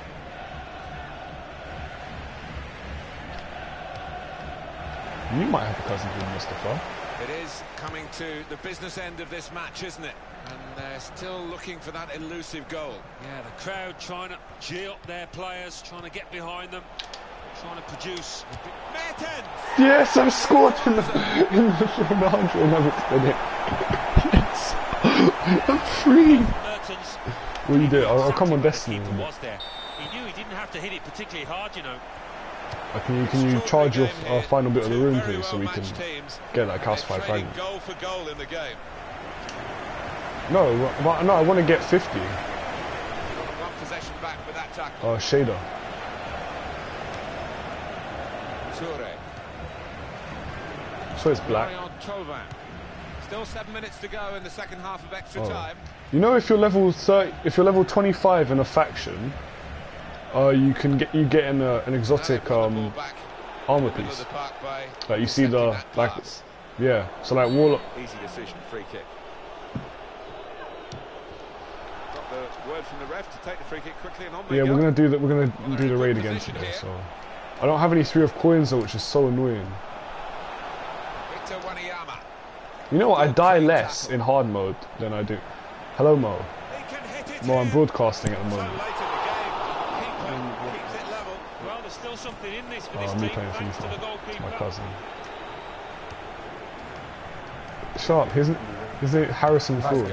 You might have a cousin called Mustafa. It is coming to the business end of this match, isn't it? And they're still looking for that elusive goal. Yeah, the crowd trying to gee up their players, trying to get behind them, trying to produce. Mertens! Yes, I've scored in the 111th minute. Yes, I'm free. Mertens. What you do? I'll come on Exactly Destiny. where the keeper was there. He knew he didn't have to hit it particularly hard, you know. Can you charge your Extraordinary game here. final bit of the Two room, very please, so we can well-matched teams. get that cast They're 5 trading fragment? goal for goal in the game. No, I want to get 50. One possession back with that tackle. Shader. Toure. swear it's black. Marion Thauvin. Still 7 minutes to go in the second half of extra time. You know, if you're level 30, if you're level 25 in a faction, you get an exotic armor piece. Like you see the like, yeah. So like Warlock. Easy decision, free kick. Got the word from the ref to take the free kick quickly and on. Yeah, we're gonna do that. We're gonna do the raid again today. So I don't have any 3 of coins though, which is so annoying. Victor Wanyama. You know what? I die less in hard mode than I do. Hello, Mo. Mo, I'm broadcasting at the moment. Well, there's still something in this for this Me team, playing thanks to the FIFA. goalkeeper. My cousin. Sharp, isn't it Harrison Ford?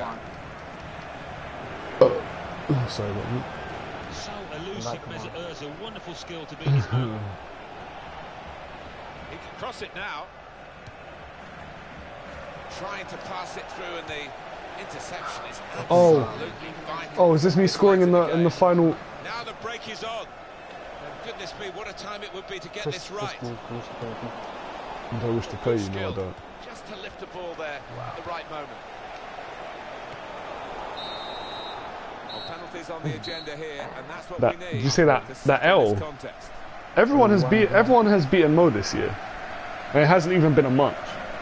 Oh, sorry about that. So elusive, Mesut Ozil, wonderful skill to be his man. He can cross it now. Trying to pass it through, and the interception is absolutely vital. Oh, is this me scoring in the final? Now the break is on. And goodness me, what a time it would be to get this right. I don't wish to play you, no I don't. Just to lift the ball there at the right moment. Well, penalties on the agenda here, and that's what we need. Did you say that L? Everyone has beaten Mo this year. And it hasn't even been a month.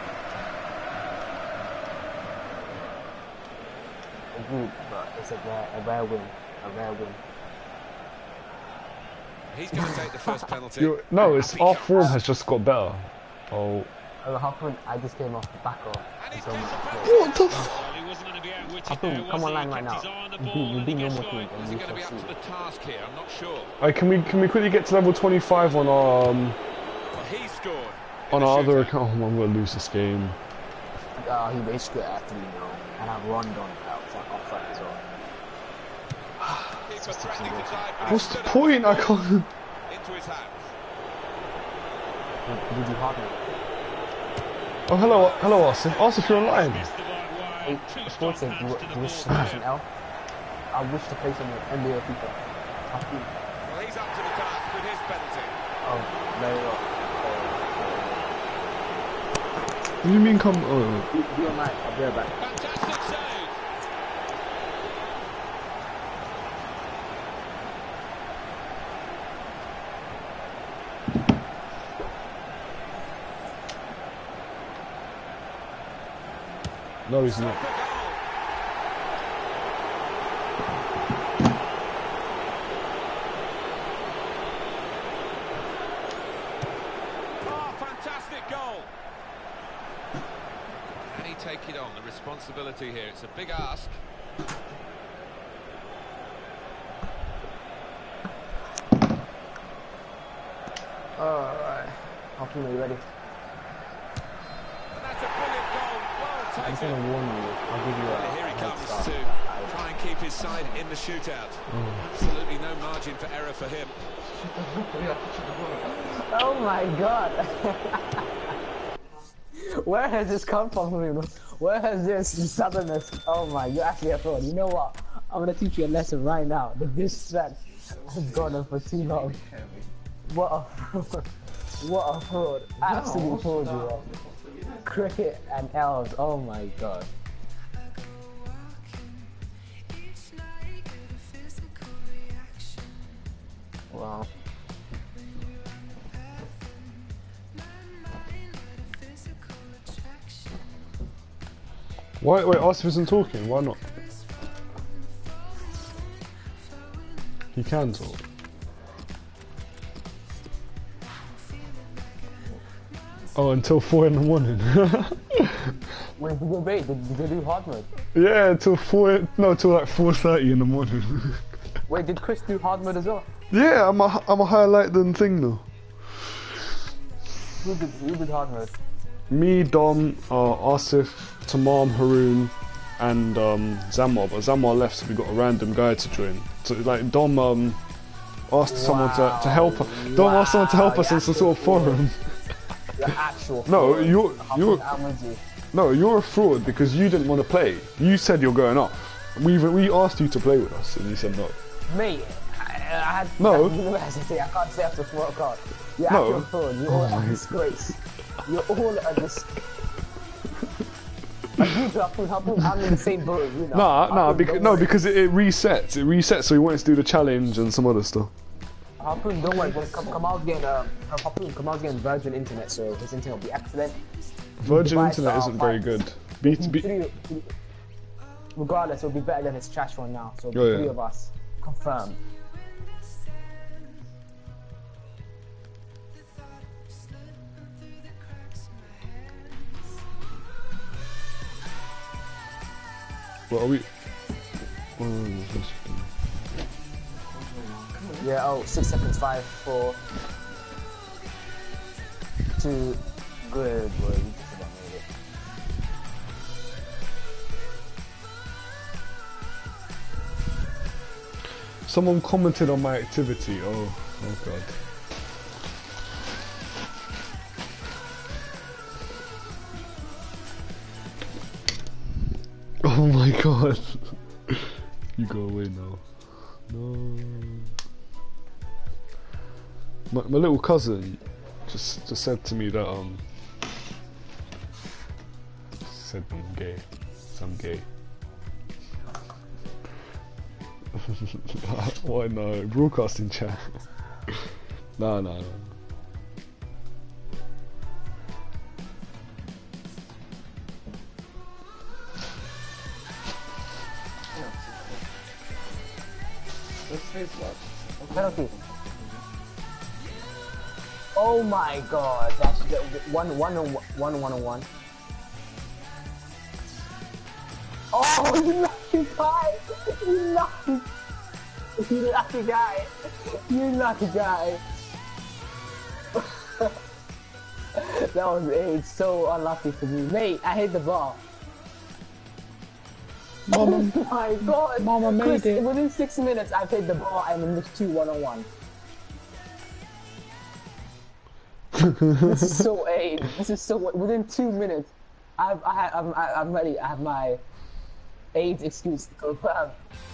But it's a rare win. A rare win. He's going to take the first penalty. No, it's our form has just got better. Oh. How come I just came off the back of so much? What the f? Come online right now. You've been normal team. Is he going to be up to the task here? I'm not sure. Can we quickly get to level 25 on our Well, he scored on our other account? Oh, I'm gonna lose this game. He basically actually and I run on outside as well. Keeper threatening to dive, but What's he the stood up point? I with can't. into his hands. Did you hard me? Oh, hello, Asif. Asif, you're online. Hey, Sporting, do you wish to play some L? I wish to play some NBA or FIFA. Well, he's up to the task with his penalty. Oh, there you go. What do you mean come? Oh. Be online, I'll be right back. Fantastic save. No, he's not. Oh, fantastic goal. Can he take it on? The responsibility here. It's a big ask. Alright. Hopefully you're ready. And that's a brilliant goal. Well I just taken. want to warn you. I'll give you Well, a here he head comes start. to try and keep his side in the shootout. Absolutely no margin for error for him. Oh my god! Where has this come from, Bruno? Where has this southernness? Oh my, you're actually a fraud. You know what? I'm gonna teach you a lesson right now. The disrespect has gone on for too long. What a fraud. What a fraud. Absolute fraud, you are. Cricket and L's. Oh my god. Wow. Wait, Asif isn't talking. Why not? He can talk. Oh, until 4 in the morning. Wait, did you do hard mode? Yeah, till 4. No, till like 4:30 in the morning. Wait, did Chris do hard mode as well? Yeah, I'm a highlight than thing though. Who did hard mode? Me, Dom, Asif, Tamam, Haroon, and Zamwar. But Zamwar left, so we got a random guy to join. So like Dom asked someone to help. Dom asked someone to help us in some sort of forum. Your actual No, fraud. you're a fraud because you didn't want to play. You said you're going off. We asked you to play with us, and you said no. Mate, I had No. university. I can't stay after 4 o'clock. You're No. actual fraud. You're a disgrace. You're all at this. I'm in the same boat, you know. Nah, because it resets. It resets, so he wants to do the challenge and some other stuff. Harpoon, don't worry, come out again. Harpoon, come out again. Virgin Internet, so his internet will be excellent. Virgin Internet isn't very good. Regardless, it'll be better than his trash one now. So Oh, yeah. 3 of us confirmed. What are we? Yeah, oh, 6 seconds, 5, 4, 2, good boy, we just about made it. Someone commented on my activity. Oh god. Oh my god. You go away now. No. My little cousin just said to me that said I'm gay. So I'm gay. Why no? Broadcasting chat. No. Penalty. Oh my god, that's one on one. Oh, you lucky guy! You lucky guy! You lucky guy! That was it. So unlucky for me, mate. I hit the ball. Mama, Oh my god! Mama made Chris, it. within 6 minutes, I hit the ball and missed 2 1-on-1. This is so AIDS. This is so within 2 minutes. I'm ready. I have my AIDS excuse to confirm.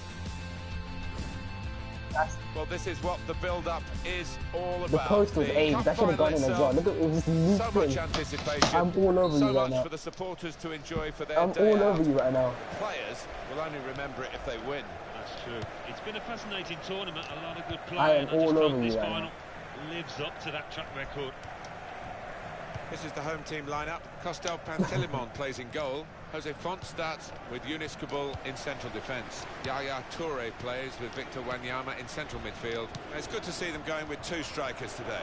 Well, this is what the build-up is all about. The post was AIDS. That should have gone in as well. Look at it was So much looping. anticipation. I'm all over so you right much now. for the supporters to enjoy for their I'm day all out. over you right now. Players will only remember it if they win. That's true. It's been a fascinating tournament, a lot of good play. I am and I just all hope over this you right final lives up to that track record. This is the home team lineup. Costel Pantelimon plays in goal. Jose Font starts with Younes Kaboul in central defence. Yaya Toure plays with Victor Wanyama in central midfield. It's good to see them going with 2 strikers today.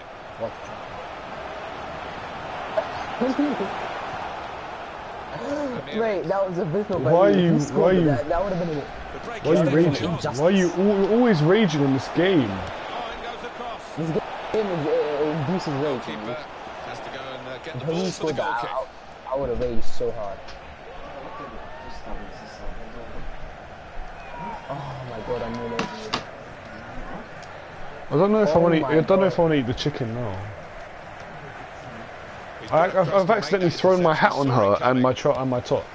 Wait, that was abysmal. Why are you? That would have been it. The break Why are is you definitely raging? on. Why are you always raging in this game? Oh, in goes the cross. This game induces rage. Keeper has to go and get the If ball he for the scored goal that, kick. I would have raged so hard. Oh my god, I'm all over you. I don't know if I Oh want to. my I don't know if I God. want to eat the chicken now. He's got across I've to accidentally make that thrown my hat on interception. her Sorry, and my coming. top.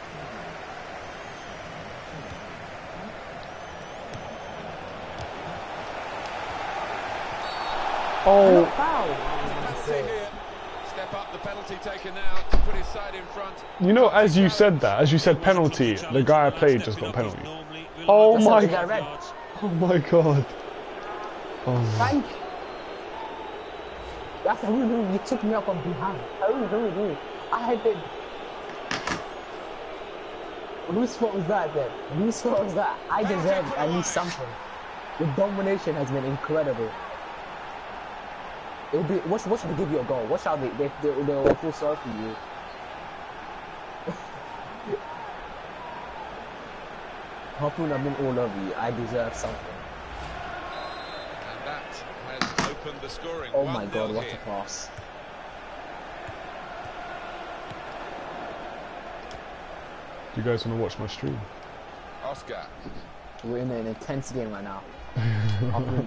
Oh, Patsy here. Step up, the penalty taken now to put his side in front. you know, as you said penalty, the guy I played just got penalty. Oh my, Is that red? oh my god. Oh. Thank you. That's really you took me up on behind. I really. I had it. Whose fault was that then? Whose fault was that? I deserved at least something. The domination has been incredible. It'll be what should they give you a goal? What shall they'll feel sorry for you? Harpoon, I've been all over you. I deserve something. And that has opened the scoring. Oh my 1-0 god, what a here. pass. Do you guys want to watch my stream? Oscar. We're in an intense game right now. He Harpoon,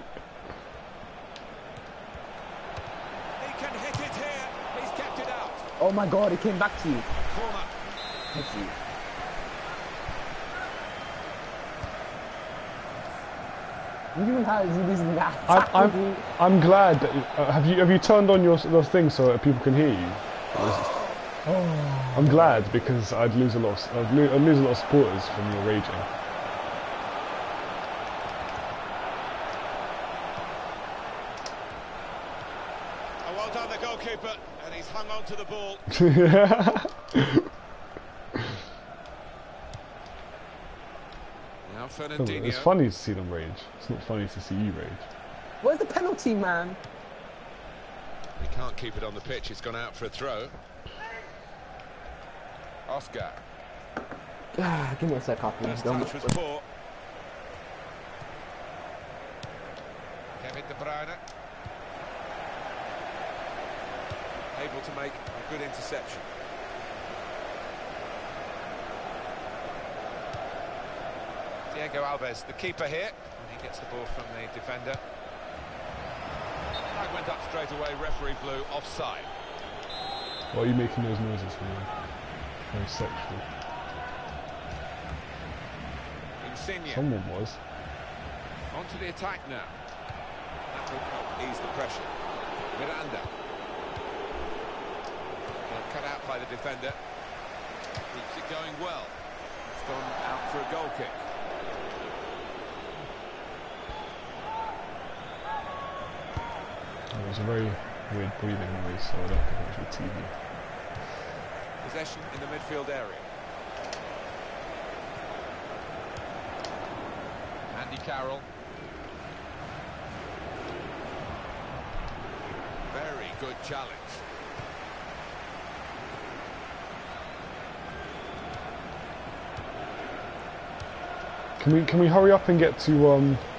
can hit it here. He's kept it out. oh my god, it came back to you. Corner. Thank you. You have this I'm glad that have you turned on your thing so that people can hear you? I'm glad because I'd lose a lot. I'd lose a lot of supporters from your raging. Oh, well done, the goalkeeper, and he's hung on to the ball. Now Fernandinho. It's funny to see them rage. It's not funny to see you rage. Where's the penalty, man? He can't keep it on the pitch. It's gone out for a throw. Oscar. Give me a sec, Coffee. First touch was poor. Kevin De Bruyne. Able to make a good interception. Diego Alves, the keeper here. And he gets the ball from the defender. Flag went up straight away. Referee blew offside. Why are you making those noises for me? Very sexual. Insigne. Someone was. On to the attack now. That will help ease the pressure. Miranda. Well, cut out by the defender. Keeps it going well. It's gone out for a goal kick. It was a very weird breathing noise, so I don't think it was your TV. Possession in the midfield area. Andy Carroll. Very good challenge. Can we hurry up and get to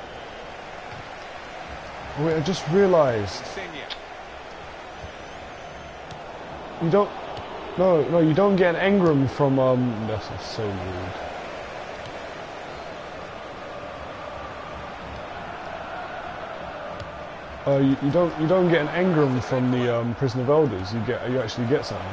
Oh, wait, I just realised. Insigne. You don't. No, you don't get an engram from. That's so rude. You don't get an engram from the Prison of Elders. You actually get something.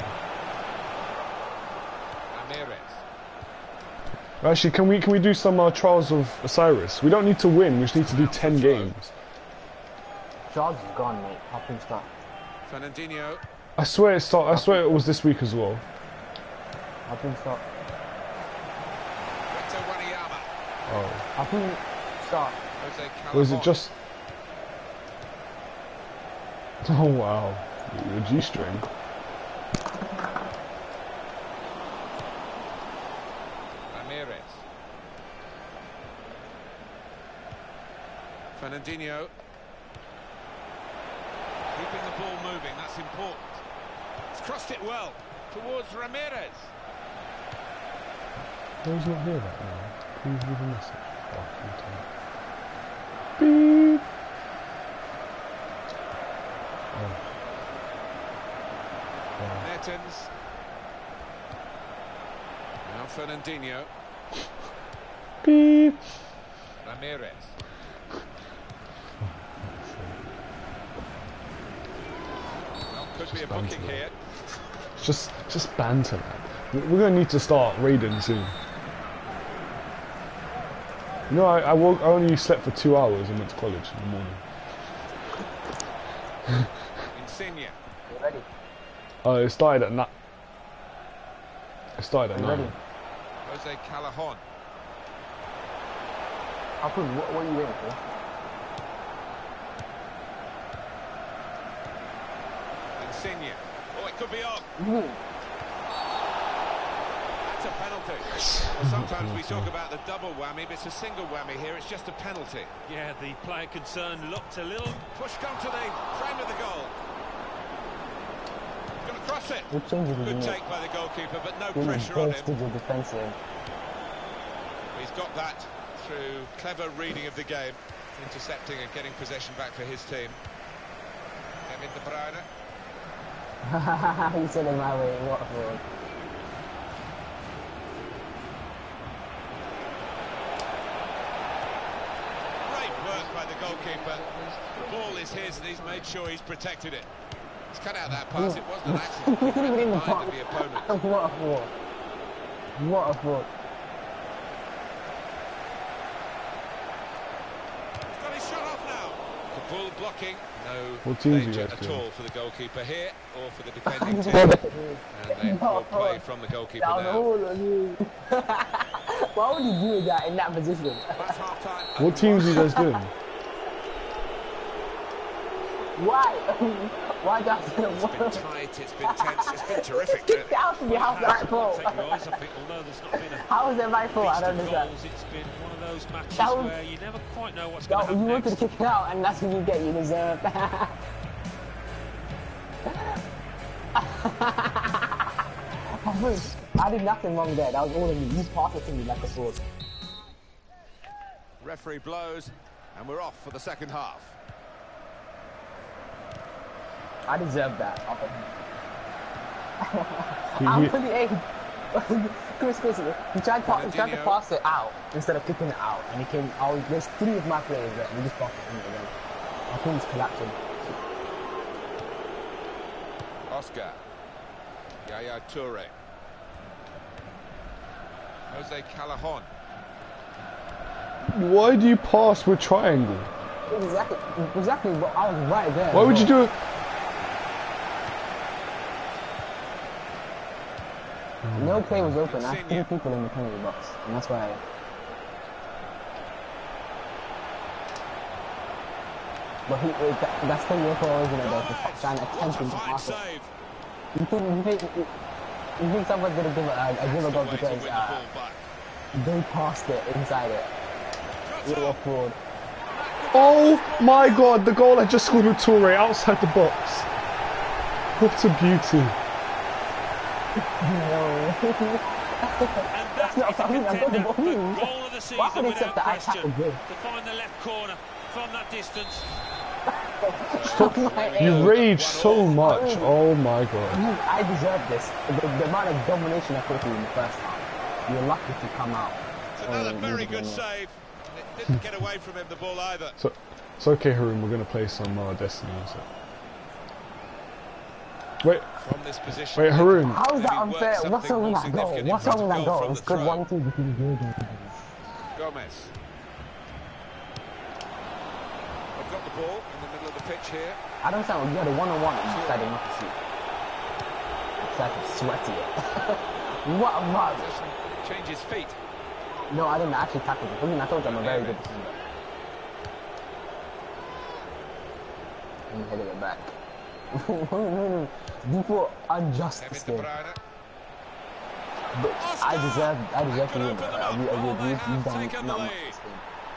Ramirez. Actually, can we do some Trials of Osiris? We don't need to win. We just need to do 10 games. Charles is gone, mate. How can you start? Fernandinho. I swear it was this week as well. How can you start? Victor Wanyama. Oh. How can you start? Jose Or is it Calabon. just... Oh wow. Your G-string. Ramirez. Fernandinho. Keeping the ball moving, that's important. He's crossed it well towards Ramirez. Who's not here right now? Please leave a message. Beep. Mertens. Now Fernandinho. Beep. Ramirez. Well, could be a booking here. Just banter, man. We're gonna need to start raiding soon. You know, I only slept for 2 hours and went to college in the morning. Insigne. You ready? It started at 9. It started at 9. Ready? Jose Calabon. How could, what are you waiting for? Insigne. Oh, it could be on. That's a penalty. Well, sometimes we talk about the double whammy, but it's a single whammy here. It's just a penalty. Yeah, the player concerned looked a little... Pushed onto the frame of the goal. Going to cross it. What changes did you Good make? take by the goalkeeper, but no Really pressure on him. boasted your defensive. He's got that through clever reading of the game, intercepting and getting possession back for his team. Kevin De Bruyne. He said it my way. What a fraud. Great work by the goalkeeper. The ball is his and he's made sure he's protected it. He's cut out that pass. It wasn't an accident. He didn't even in the Mind box. of the opponent. What a fraud. What a fraud. He's got his shot off now. Could Full blocking, no What teams you danger guys at doing? all for the goalkeeper here, or for the defending team. And they will play from the goalkeeper Down the now. hole on you. Why would you do that in that position? That's half-time. What teams are you guys doing? Why? Why does It's been tight, it's been tense, it's been terrific, really. That would be half the right fault. Take your eyes off it, although there's not been a How is it my fault? I don't feast of understand. goals. It's been one of those matches That was- where you never quite know what's No, going to you happen wanted to next. kick it out, and that's what you get. You deserve. I did nothing wrong there. That was all of me. You just passed it to me like a sword. Referee blows, and we're off for the second half. I deserve that. He- I'm he- 28. Chris, he tried to pass it out instead of kicking it out, and he came. There's 3 of my players there, and we just passed it in again. Our team's collapsing. Oscar. Yaya Toure. Jose Callejon. Why do you pass with triangle? Exactly. But I was right there. Why would you do it? No play was open. I had 3 people in the penalty box, and that's why. But that's still your fault, isn't it? Though, trying to attempt to Fine pass it. save. You think someone's gonna give a goal Way to because win the ball back. they passed it inside it? You're a fraud. Oh my god, the goal I just scored with Toure outside the box. What a beauty. No. And That's not is a something I'm talking contender about. for goal of the season Why would they without accept that I question. tackled good? To find the left corner from that distance. You rage so much. Oh my god. I deserve this. The amount of domination I put through in the first half. You're lucky to come out. It's another very good save. And it didn't get away from him, the ball either. So, it's okay, Haroon. We're gonna play some Destiny. So. Wait, From this position. wait, Haroon. How is that Maybe work unfair? What's something wrong with more that goal? significant in What's front wrong with of that goal goal? from It's the good throw. 1-2 between good. Gomez. They've got the ball in the middle of the pitch here. I don't sound you had a 1-on-1 and you decided not to shoot. It's like it's sweaty. What a mug. Possession, changes feet. No, I didn't actually tackle it. I mean, I told you I'm a very good defender. And he headed it back. People unjust Kevin this De game. Bruyne. But I deserve to win. Open them up. Oh, they You've have done taken the not much lead. this game.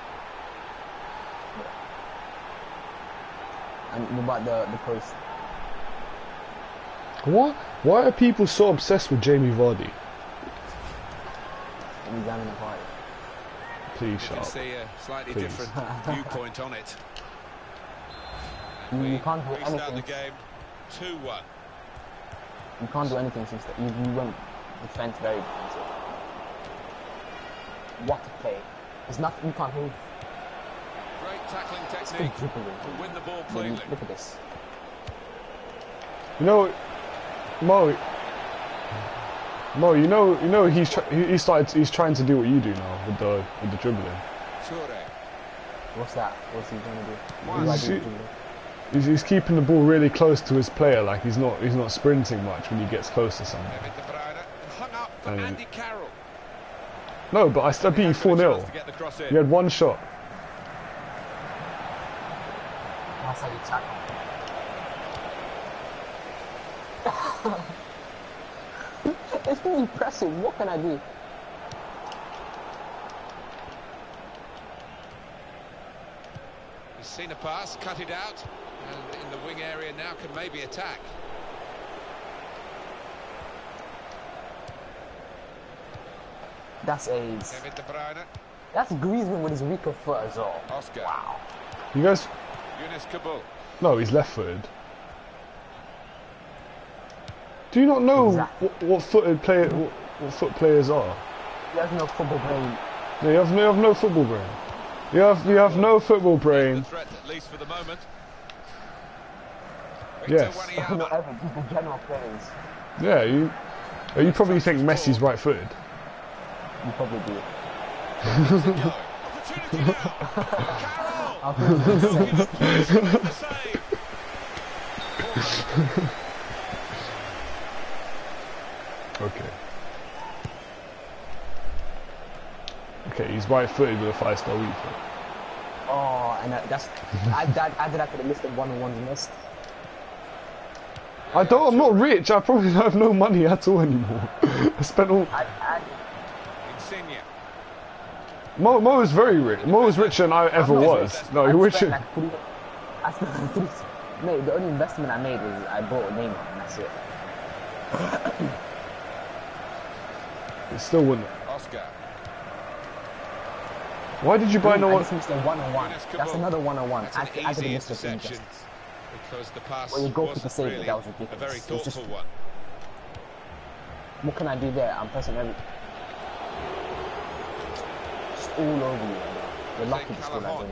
And about the post. What? Why are people so obsessed with Jamie Vardy? He's having a party. Please You shut can up. see a slightly Please. different viewpoint on it. You can't do Restart the anything. game 2-1. You can't do anything since you went defense very defensive. What a play. It's nothing you can't do. Great tackling It's technique good dribbling. to win the ball Look cleanly. at this. You know, Mo, you know he's trying to do what you do now with the dribbling. Toure. What's that? What's he gonna do? Wow. What do I See- do to him? He's keeping the ball really close to his player, like he's not sprinting much when he gets close to someone. Kevin De Bruyne hung up for And- Andy Carroll. No, but I still beat you 4-0. To get the cross in. You had one shot. That's how you tackle. It's really impressive. What can I do? He's seen a pass, cut it out, and in the wing area now can maybe attack. That's ace. Kevin De Bruyne, That's Griezmann with his weaker foot as well. Oscar, Wow. You guys, Yunus Kabul. no, he's left-footed. Do you not know Exactly. what foot players are? He has no football brain. No, you have no football brain. You have no football The brain. threat, at least for the moment. Yes. Victor No, Wanyama. ever. People general players. Yeah, you probably think Messi's right-footed. You probably do. Opportunity now. Carroll. I'll put it in The save. Okay. Okay, he's right-footed with a 5-star weak foot. Oh, and I did that to the list of 1-on-1s missed. I'm not rich. I probably have no money at all anymore. I spent all. Insigne. Mo is very rich. Mo is richer than I ever was. No, you're richer. Mate, the only investment I made was I bought a Neymar and that's it. It still wouldn't. Oscar. Why did you buy no I one? just missed a 1-on-1. That's another 1-on-1. That's I an did easy miss the thing interception just. because the pass Well, your goalkeeper wasn't saved it, really that was a ridiculous. very It was thoughtful just- one. What can I do there? I'm pressing every. Just all over you. You're lucky to score that Callahan. only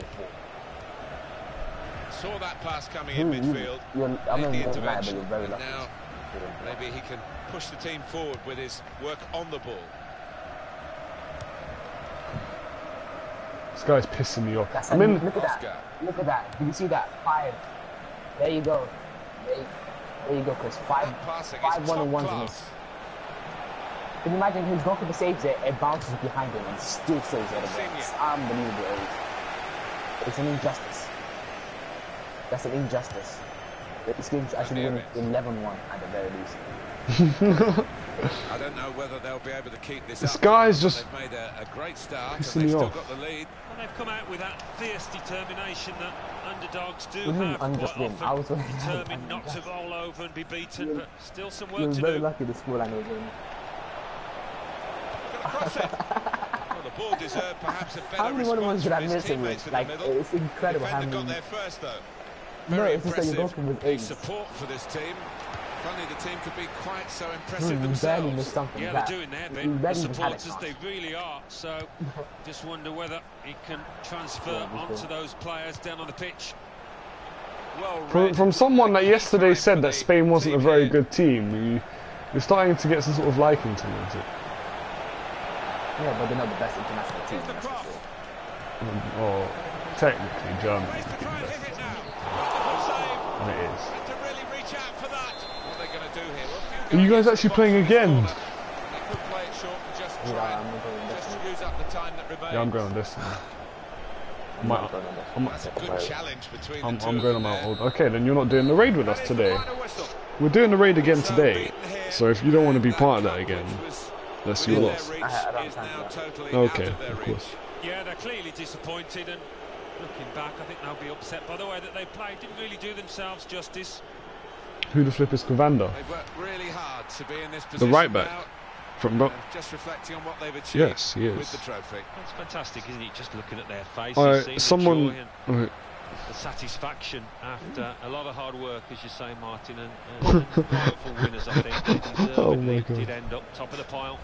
4. Saw that pass coming in midfield. I'm made not the going to lie, but intervention, you're very and lucky. now maybe he can push the team forward with his work on the ball. This guy's pissing me off. That's I mean, look at Oscar. that. Look at that. Do you see that? 5. There you go. There you go, Chris. 5 That passing is 5 top 1-on-1s class. missed. Can you imagine his goalkeeper saves it, it bounces behind him and still saves it again. It's unbelievable. It's an injustice. That's an injustice. This game actually win 11-1 at the very least. I don't know whether they'll be able to keep this this up. guy's just They've made a great start pissing and me they've still off. got the lead. And they've come out with that fierce determination that underdogs do Mhm, have I'm quite just win. often. I was Determined not to roll over and be beaten, but still some You're work to very do. lucky the scoreline was in. Gonna cross it. Well, the ball deserved perhaps a How better many 1-on-1s response did I from his miss it teammates with? in Like, the middle. it's incredible how Defender got many. there first though. No, Very it's just that you're impressive. goalkeeper with The 8. support for this team. If only the team could be quite so impressive You barely themselves. missed something Yeah, back. they're doing their You bit. The barely even had it. supporters, they really are. So, just wonder whether he can transfer onto those players down on the pitch. Well read. From someone that yesterday said For that the Spain wasn't a team very here. good team. You're starting to get some sort of liking towards it. Yeah, but they're not the best international team. Here's the That's for cross. sure. Or technically Germany Ways to is the try and best hit it team. now. Wonderful save. And it is. And to really reach out for that. What are they going to do here? Well, a Are few you guys guys actually in the playing box in again? this corner. They could play it short and just Yeah, try I'm not going and just Destiny. use up the time that remains. Yeah, I'm going on Destiny. I'm not going on this. That's a good challenge between the two I'm of going on them my there. old. Okay, then you're not doing the raid with us That is the today. final whistle. We're doing the raid again So today. beaten here, So if you don't want to be and part of that cup, again, which was let's within you their lost. reach, I don't is have now time for that. totally Okay, out of their of reach. course. Yeah, they're clearly disappointed, and looking back, I think they'll be upset by the way that they played. Didn't really do themselves justice. Who the flip is Covanda? They've worked really hard to be in this The position right back. now, From and just reflecting on what they've achieved Yes, he with is. the trophy. That's fantastic, isn't it? Just looking at their faces, Alright, seeing the someone. joy and Alright, the satisfaction after a lot of hard work, as you say, Martin, and wonderful winners, I think. They deservedly Oh my God. did end up top of the pile.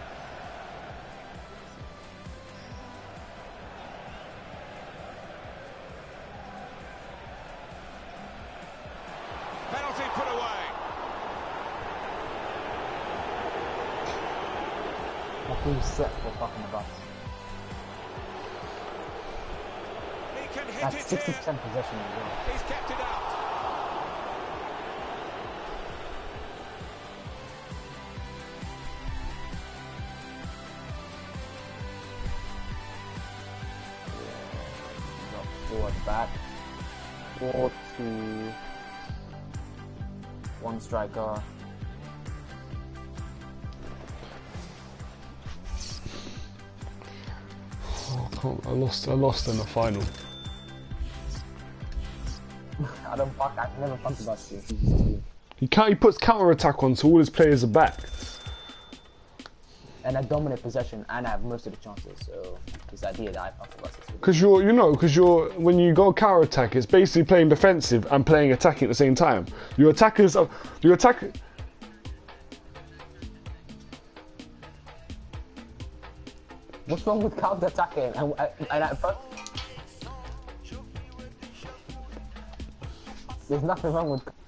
Penalty put away. My team's set for fucking the bus. He can hit That's it 60% here. possession as well. He's kept it out. Four at the back. 4-2. 1 striker. I lost in the final. I don't fuck. I've never fucked about this. He puts counter attack on, so all his players are back. And I dominate possession, and I have most of the chances. So this idea that I fucked about this. Because when you go counter attack, it's basically playing defensive and playing attacking at the same time. Your attackers, What's wrong with counter attacking? There's nothing wrong with